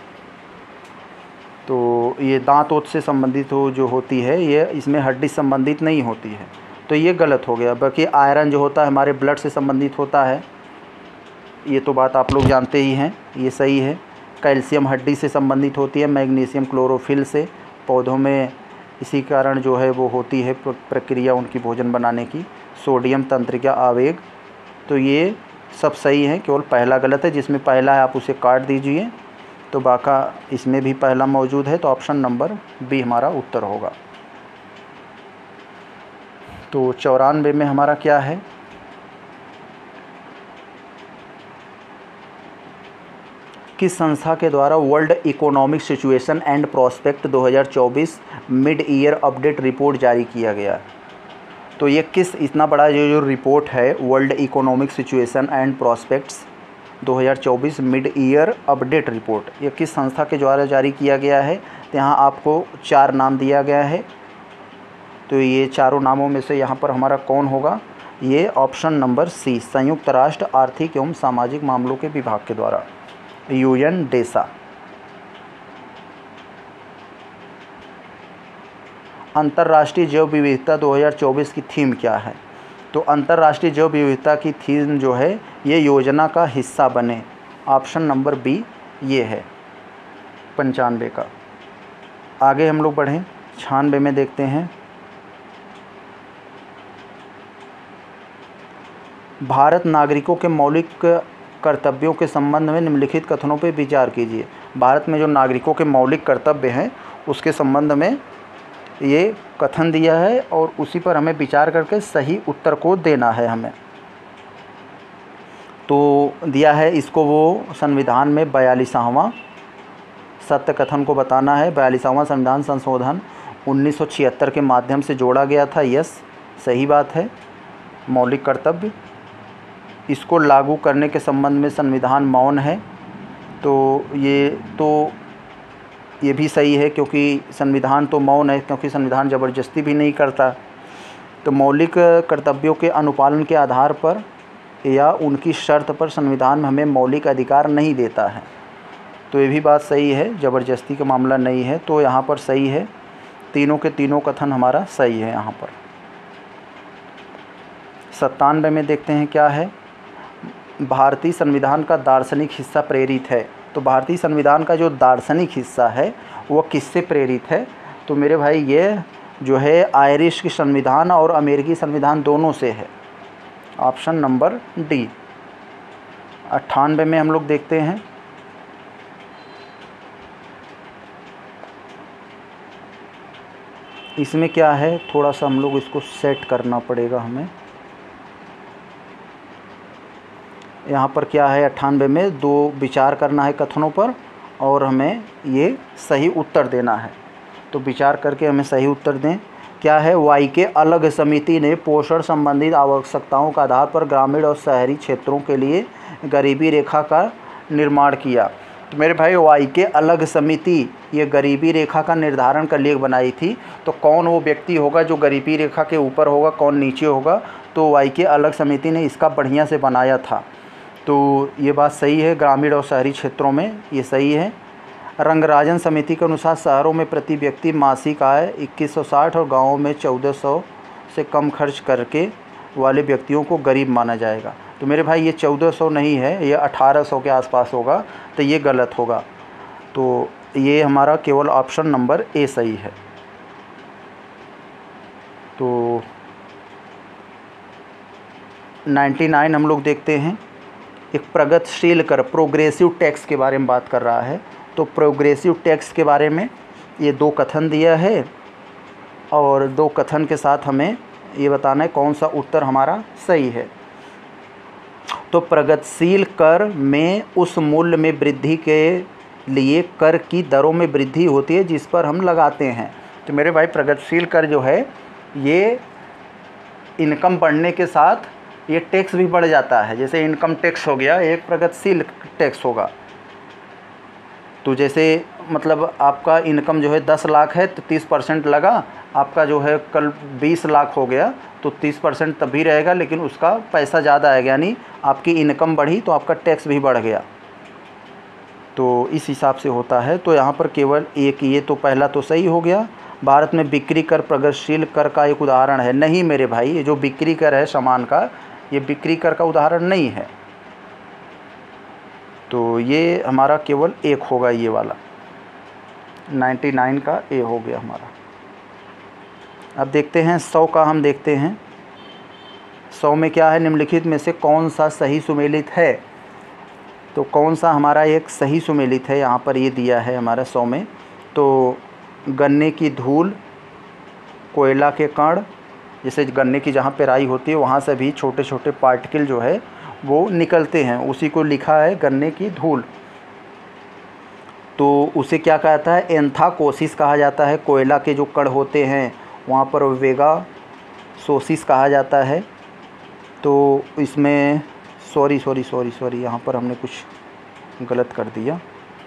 तो ये दांत ओत से संबंधित हो जो होती है, ये इसमें हड्डी संबंधित नहीं होती है, तो ये गलत हो गया। बाकी आयरन जो होता है हमारे ब्लड से संबंधित होता है, ये तो बात आप लोग जानते ही हैं, ये सही है। कैल्शियम हड्डी से संबंधित होती है, मैग्नीशियम क्लोरोफिल से, पौधों में इसी कारण जो है वो होती है प्रक्रिया उनकी भोजन बनाने की। सोडियम तंत्रिका आवेग, तो ये सब सही है, केवल पहला गलत है, जिसमें पहला है आप उसे काट दीजिए। तो बाका इसमें भी पहला मौजूद है, तो ऑप्शन नंबर बी हमारा उत्तर होगा। तो चौरानवे में हमारा क्या है? किस संस्था के द्वारा world economic situation and prospect दो हज़ार चौबीस मिड ईयर अपडेट रिपोर्ट जारी किया गया? तो ये किस, इतना बड़ा जो जो रिपोर्ट है world economic situation and prospects दो हज़ार चौबीस मिड ईयर अपडेट रिपोर्ट, ये किस संस्था के द्वारा जारी किया गया है? तो यहाँ आपको चार नाम दिया गया है, तो ये चारों नामों में से यहाँ पर हमारा कौन होगा? ये ऑप्शन नंबर सी, संयुक्त राष्ट्र आर्थिक एवं सामाजिक मामलों के विभाग के द्वारा, यूएन डेसा। अंतर्राष्ट्रीय जैव विविधता दो हज़ार चौबीस की थीम क्या है? तो अंतर्राष्ट्रीय जैव विविधता की थीम जो है ये योजना का हिस्सा बने, ऑप्शन नंबर बी ये है पंचानवे का। आगे हम लोग बढ़ें, छियानवे में देखते हैं भारत नागरिकों के मौलिक कर्तव्यों के संबंध में निम्नलिखित कथनों पर विचार कीजिए। भारत में जो नागरिकों के मौलिक कर्तव्य हैं उसके संबंध में ये कथन दिया है और उसी पर हमें विचार करके सही उत्तर को देना है हमें। तो दिया है इसको वो संविधान में बयालीसवां सत्य कथन को बताना है। बयालीसवां संविधान संशोधन उन्नीस सौ छिहत्तर के माध्यम से जोड़ा गया था, यस सही बात है। मौलिक कर्तव्य, इसको लागू करने के संबंध में संविधान मौन है, तो ये तो ये भी सही है क्योंकि संविधान तो मौन है, क्योंकि संविधान ज़बरदस्ती भी नहीं करता। तो मौलिक कर्तव्यों के अनुपालन के आधार पर या उनकी शर्त पर संविधान में हमें मौलिक अधिकार नहीं देता है, तो ये भी बात सही है, ज़बरदस्ती का मामला नहीं है। तो यहाँ पर सही है, तीनों के तीनों कथन हमारा सही है यहाँ पर। सत्तानवे में देखते हैं क्या है, भारतीय संविधान का दार्शनिक हिस्सा प्रेरित है। तो भारतीय संविधान का जो दार्शनिक हिस्सा है वो किससे प्रेरित है? तो मेरे भाई ये जो है आयरिश की संविधान और अमेरिकी संविधान दोनों से है, ऑप्शन नंबर डी। अट्ठानवे में हम लोग देखते हैं इसमें क्या है, थोड़ा सा हम लोग इसको सेट करना पड़ेगा हमें। यहाँ पर क्या है, अट्ठानवे में दो विचार करना है कथनों पर और हमें ये सही उत्तर देना है। तो विचार करके हमें सही उत्तर दें। क्या है, वाई के अलग समिति ने पोषण संबंधित आवश्यकताओं के आधार पर ग्रामीण और शहरी क्षेत्रों के लिए गरीबी रेखा का निर्माण किया। तो मेरे भाई वाई के अलग समिति ये गरीबी रेखा का निर्धारण कर लिए बनाई थी, तो कौन वो व्यक्ति होगा जो गरीबी रेखा के ऊपर होगा, कौन नीचे होगा? तो वाई के अलग समिति ने इसका बढ़िया से बनाया था। तो ये बात सही है, ग्रामीण और शहरी क्षेत्रों में ये सही है। रंगराजन समिति के अनुसार शहरों में प्रति व्यक्ति मासिक आय इक्कीस सौ साठ और गाँवों में चौदह सौ से कम खर्च करके वाले व्यक्तियों को गरीब माना जाएगा। तो मेरे भाई ये चौदह सौ नहीं है, ये अठारह सौ के आसपास होगा, तो ये गलत होगा। तो ये हमारा केवल ऑप्शन नंबर ए सही है। तो निन्यानवे हम लोग देखते हैं, एक प्रगतिशील कर प्रोग्रेसिव टैक्स के बारे में बात कर रहा है। तो प्रोग्रेसिव टैक्स के बारे में ये दो कथन दिया है और दो कथन के साथ हमें ये बताना है कौन सा उत्तर हमारा सही है। तो प्रगतिशील कर में उस मूल्य में वृद्धि के लिए कर की दरों में वृद्धि होती है जिस पर हम लगाते हैं। तो मेरे भाई प्रगतिशील कर जो है ये इनकम बढ़ने के साथ ये टैक्स भी बढ़ जाता है। जैसे इनकम टैक्स हो गया, एक प्रगतिशील टैक्स होगा। तो जैसे मतलब आपका इनकम जो है दस लाख है तो तीस परसेंट लगा, आपका जो है कल बीस लाख हो गया तो तीस परसेंट तब भी रहेगा, लेकिन उसका पैसा ज़्यादा आएगा, यानी आपकी इनकम बढ़ी तो आपका टैक्स भी बढ़ गया। तो इस हिसाब से होता है। तो यहाँ पर केवल एक, ये तो पहला तो सही हो गया। भारत में बिक्री कर प्रगतिशील कर का एक उदाहरण है? नहीं मेरे भाई, ये जो बिक्री कर है सामान का, ये बिक्री कर का उदाहरण नहीं है। तो ये हमारा केवल एक होगा, ये वाला निन्यानवे का ए हो गया हमारा। अब देखते हैं सौ का, हम देखते हैं सौ में क्या है, निम्नलिखित में से कौन सा सही सुमेलित है। तो कौन सा हमारा एक सही सुमेलित है, यहाँ पर ये दिया है हमारा सौ में। तो गन्ने की धूल, कोयला के कण, जैसे गन्ने की जहाँ पेराई होती है वहाँ से भी छोटे छोटे पार्टिकल जो है वो निकलते हैं, उसी को लिखा है गन्ने की धूल। तो उसे क्या कहता है, एंथ्राकोसिस कहा जाता है। कोयला के जो कण होते हैं वहाँ पर वेगा सोसिस कहा जाता है। तो इसमें सॉरी सॉरी सॉरी सॉरी यहाँ पर हमने कुछ गलत कर दिया।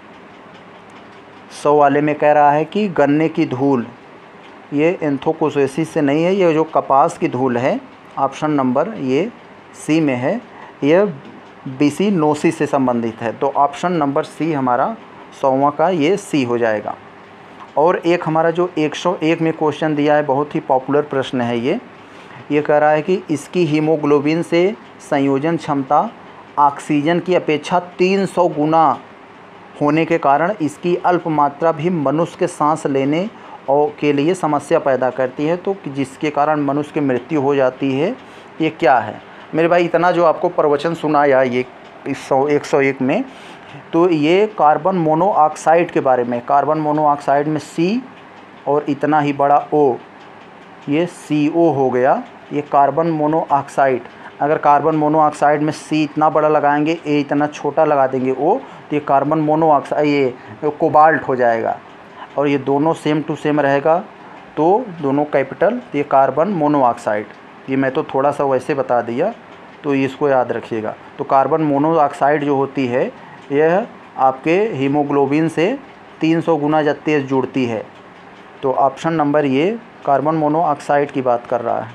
सौ वाले में कह रहा है कि गन्ने की धूल, ये एंथ्राकोसिस से नहीं है, ये जो कपास की धूल है, ऑप्शन नंबर ये सी में है, यह बिसिनोसिस से संबंधित है। तो ऑप्शन नंबर सी हमारा सौवां का ये सी हो जाएगा। और एक हमारा जो एक सौ एक में क्वेश्चन दिया है, बहुत ही पॉपुलर प्रश्न है ये ये कह रहा है कि इसकी हीमोग्लोबिन से संयोजन क्षमता ऑक्सीजन की अपेक्षा तीन सौ गुना होने के कारण इसकी अल्प मात्रा भी मनुष्य के सांस लेने और के लिए समस्या पैदा करती है, तो जिसके कारण मनुष्य की मृत्यु हो जाती है। ये क्या है मेरे भाई? इतना जो आपको प्रवचन सुनाया ये इस सौ एक सौ एक में, तो ये कार्बन मोनोऑक्साइड के बारे में। कार्बन मोनोऑक्साइड में सी और इतना ही बड़ा ओ, ये सी ओ हो गया, ये कार्बन मोनोऑक्साइड। अगर कार्बन मोनोऑक्साइड में सी इतना बड़ा लगाएंगे, ए इतना छोटा लगा देंगे ओ, तो ये कार्बन मोनोऑक्साइड, ये कोबाल्ट हो जाएगा। और ये दोनों सेम टू सेम रहेगा तो दोनों कैपिटल, ये कार्बन मोनोऑक्साइड। ये मैं तो थोड़ा सा वैसे बता दिया, तो इसको याद रखिएगा। तो कार्बन मोनोऑक्साइड जो होती है यह आपके हीमोग्लोबिन से तीन सौ गुना ज़्यादा तेज़ जुड़ती है। तो ऑप्शन नंबर ये कार्बन मोनोऑक्साइड की बात कर रहा है।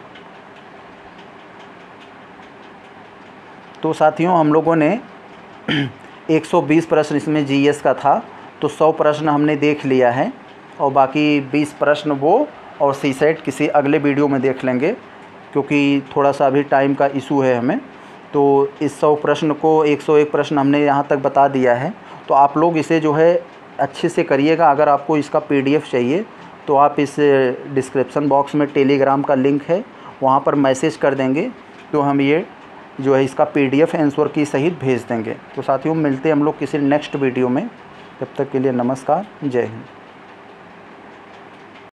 तो साथियों हम लोगों ने एक सौ बीस प्रश्न इसमें जीएस का था, तो सौ प्रश्न हमने देख लिया है, और बाकी बीस प्रश्न वो और सी सेट किसी अगले वीडियो में देख लेंगे, क्योंकि थोड़ा सा अभी टाइम का इशू है हमें। तो इस सौ प्रश्न को एक सौ एक प्रश्न हमने यहाँ तक बता दिया है। तो आप लोग इसे जो है अच्छे से करिएगा। अगर आपको इसका पीडीएफ चाहिए तो आप इस डिस्क्रिप्शन बॉक्स में टेलीग्राम का लिंक है, वहाँ पर मैसेज कर देंगे तो हम ये जो है इसका पीडीएफ आंसर की सहित भेज देंगे। तो साथियों मिलते हैं हम लोग किसी नेक्स्ट वीडियो में। तब तक के लिए नमस्कार, जय हिंद।